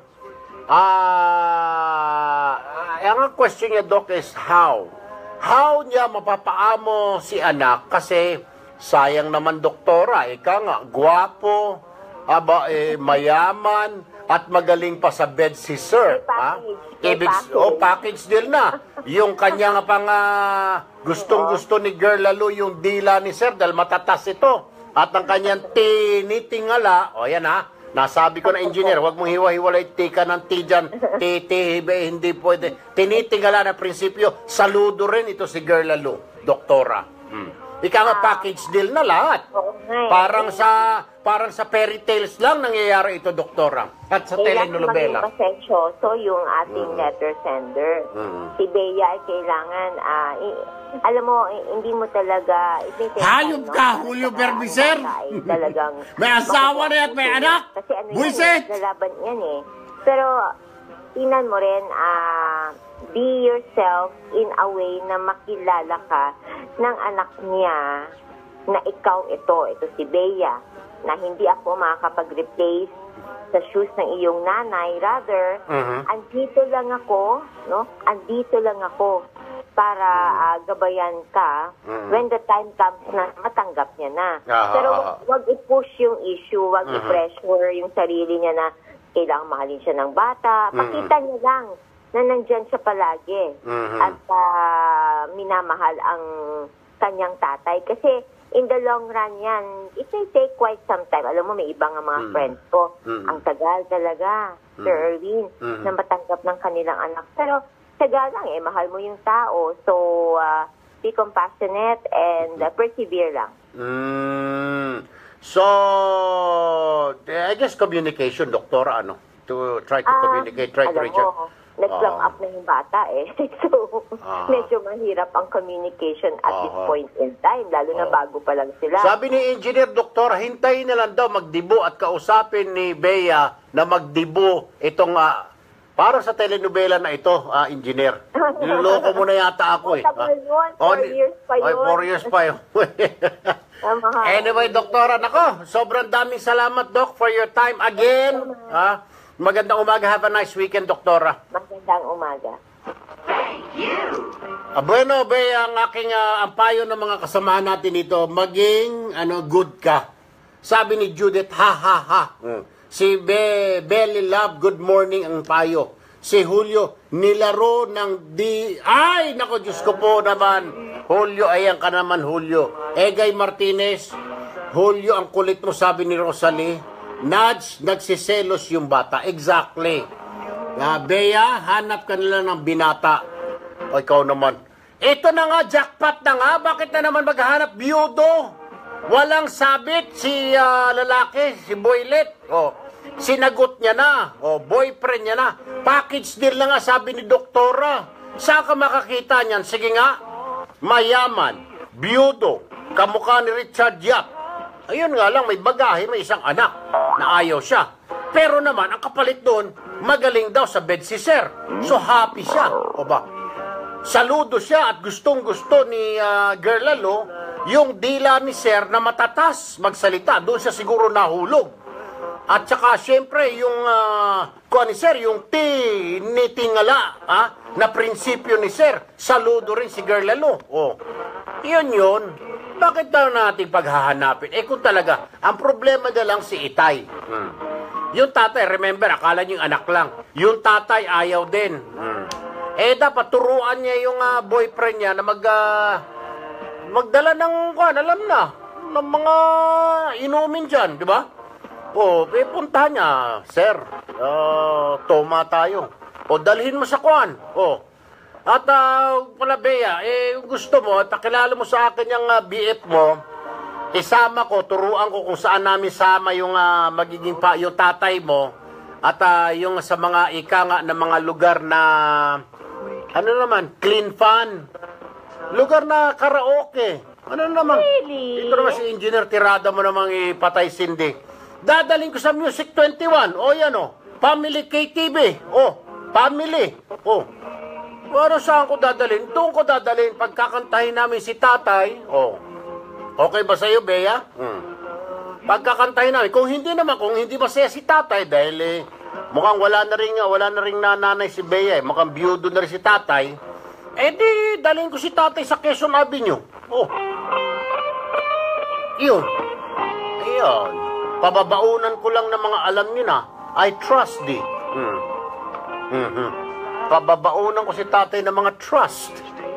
ah ang question niya, Doc, is how? How niya mapapaamo si anak? Kasi sayang naman, doktora, ika nga, gwapo, aba, eh, mayaman, at magaling pa sa bed si Sir. Ha? Ibig, oh, package deal na. Yung kanya nga pang uh, gustong-gusto ni Girl Lalo yung dila ni Sir dahil matatas ito. At ang kanyang tinitingala, o oh, yan ha, nasabi ko na engineer, huwag mong hiwa-hiwalay tika ng ti dyan, titihibe, hindi pwede. Tinitingala na prinsipyo, saludo rin ito si Girl Lalo, doktora. Hmm. Ika nga package deal na lahat. Parang sa parang sa fairy tales lang nangyayari ito, doktora. At sa telenovela. Kailangan maging pasensyoso yung ating mm. letter sender. Mm. Si Bea ay kailangan, uh, i- alam mo, hindi mo talaga... Hayop ka, no? Julio Berbicer! May asawa na at may anak! Kasi ano Buisit! yan, lalaban yan eh. Pero, tinan mo rin, ah... Uh, be yourself in a way na makilala ka ng anak niya na ikaw ito, ito si Bea, na hindi ako makakapag-replace sa shoes ng iyong nanay. Rather, uh-huh. andito lang ako, no? Andito lang ako para uh, gabayan ka uh-huh. when the time comes na matanggap niya na. Uh-huh. Pero wag, wag i-push yung issue, wag uh-huh. i-pressure yung sarili niya na kailangan mahalin siya ng bata. Pakita uh-huh. niya lang na nandyan siya palagi mm-hmm. at uh, minamahal ang kanyang tatay. Kasi in the long run yan, it may take quite some time. Alam mo, may ibang mga mm-hmm. friends ko. Mm-hmm. Ang tagal talaga, mm-hmm. Sir Erwin, mm-hmm. na matanggap ng kanilang anak. Pero tagal lang eh, mahal mo yung tao. So, uh, be compassionate and uh, persevere lang. Mm. So, I guess communication, doktora, ano? To try to uh, communicate, try to reach out. Nag-plump uh, up na yung bata eh. So, uh, medyo mahirap ang communication at uh, this point in time, lalo na uh, bago pa lang sila. Sabi ni Engineer Doktor, hintayin na lang daw magdibo at kausapin ni Bea na magdibo itong, uh, para sa telenovela na ito, uh, Engineer. Niloloko mo na yata ako eh. Tagal yun, four oh, years pa yun. Ay, four years pa yun. Anyway, Doktora, nako, sobrang daming salamat, Doc, for your time again. Ha? Magandang umaga. Have a nice weekend, doktora. Magandang umaga. Thank you. Ah, bueno, be, ang aking uh, ang payo ng mga kasama natin dito, maging ano good ka. Sabi ni Judith, ha ha ha. Mm. Si Be, Belly Love, good morning ang payo. Si Julio, nilaro ng di... Ay, nako, Diyos ko po naman. Julio, ayan ka naman, Julio. Egay Martinez, Julio, ang kulit mo, sabi ni Rosalie. Nudge, nagsiselos yung bata. Exactly. Uh, Bea, hanap ka nila ng binata. O, ikaw naman. Ito na nga, jackpot na nga. Bakit na naman maghanap biyudo? Walang sabit si uh, lalaki, si Boylet. O, sinagot niya na. O, boyfriend niya na. Package deal na nga, sabi ni doktora. Saan ka makakita niyan? Sige nga. Mayaman, biyudo, kamukha ni Richard Yap. Ayun nga lang, may bagahe, may isang anak na ayaw siya. Pero naman, ang kapalit doon, magaling daw sa bed si Sir. So, happy siya. O ba? Saludo siya at gustong-gusto ni uh, Girl Lalo yung dila ni Sir na matatas magsalita. Doon siya siguro nahulog. At saka, syempre, yung uh, kuha ni Sir, yung tinitingala ah, na prinsipyo ni Sir. Saludo rin si Girl Lalo. O, yun yun. Bakit daw natin paghahanapin? Eh kung talaga, ang problema na lang si Itay. Hmm. Yung tatay, remember, akala niyo yung anak lang. Yung tatay, ayaw din. Hmm. Eh dapat turuan niya yung uh, boyfriend niya na mag, uh, magdala ng, kuhan, alam na, ng mga inumin dyan, di ba? O, eh, puntahan niya, sir, uh, toma tayo. O, dalhin mo sa kuwan. O, at uh, pala, Bea, eh, gusto mo, at pakilala mo sa akin yung uh, B F mo, isama ko, turuan ko kung saan namin sama yung uh, magiging pa, yung tatay mo, at uh, yung sa mga ika nga na mga lugar na, ano naman, clean fun. Lugar na karaoke. Ano naman? Really? Ito naman si Engineer Tirada mo namang ipatay sindi. Dadaling ko sa Music twenty-one. O yan o. Family K T V. O. Family. O. Pero saan ko dadalhin? Doon ko dadalhin. Pagkakantahin namin si tatay. O. Okay ba sa'yo, Bea? Hmm. Pagkakantahin namin. Kung hindi naman, kung hindi masaya si tatay, dahil eh, mukhang wala na rin, wala na rin nanay si Bea. Eh. Mukhang biyudo na rin si tatay. Eh di, dalhin ko si tatay sa Quezon Avenue. O. Yun. Ayun. Pababaunan ko lang ng mga alam niyo na, I trust thee. Hmm. Mm-hmm. Pababaunan ko si tatay ng mga trust.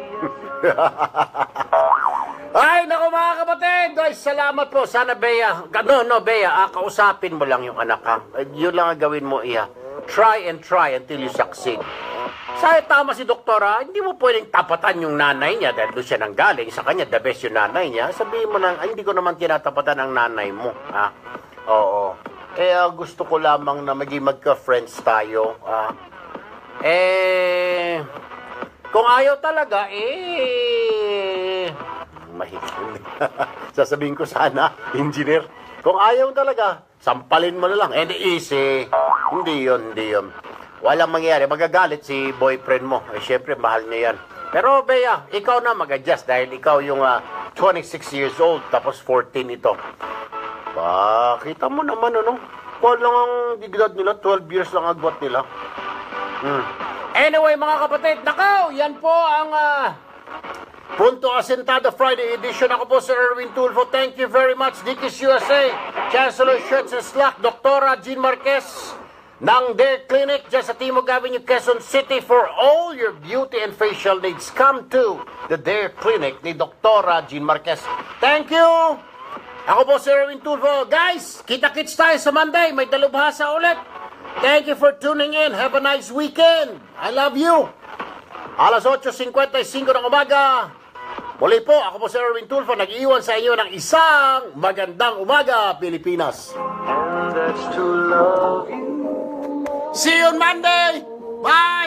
Ay, naku mga kapatid! Ay, salamat po. Sana, Bea. No, no, Bea, ah, kausapin mo lang yung anak ka. Yun lang ang gawin mo, iya. Try and try until you succeed. Sa tama si doktora, hindi mo pwedeng tapatan yung nanay niya dahil doon siya nanggaling. Sa kanya, the best yung nanay niya. Sabihin mo lang, ay, hindi ko naman tinatapatan ang nanay mo. Ha? Oo. Eh, uh, gusto ko lamang na maging magka-friends tayo. Uh, eh, kung ayaw talaga, eh, mahigil. Sasabihin ko sana, engineer, kung ayaw talaga, sampalin mo na lang. Eh, easy. Hindi yun, hindi yun. Walang mangyayari. Magagalit si boyfriend mo. Eh, syempre, mahal niya yan. Pero, Bea, ikaw na mag-adjust dahil ikaw yung uh, twenty-six years old, tapos fourteen ito. Ba, kita mo naman, ano? Kung lang ang digdad nila, twelve years lang agwat nila. Hmm. Anyway, mga kapatid, nakaw, yan po ang uh, Punto Asentado Friday edition. Ako po si Erwin Tulfo. Thank you very much. Dickies U S A, Chancellor Shirts and Slack, Doktora Jean Marquez, ng Dare Clinic, dyan sa Timog Avenue, Quezon City, for all your beauty and facial needs. Come to the Dare Clinic ni Doktora Jean Marquez. Thank you! Ako po si Erwin Tulfo. Guys, kita-kits tayo sa Monday. May dalubhasa ulit. Thank you for tuning in. Have a nice weekend. I love you. Alas eight fifty-five ng umaga. Muli po, ako po si Erwin Tulfo. Nag-iwan sa inyo ng isang magandang umaga, Pilipinas. And that's to love you. See you on Monday. Bye.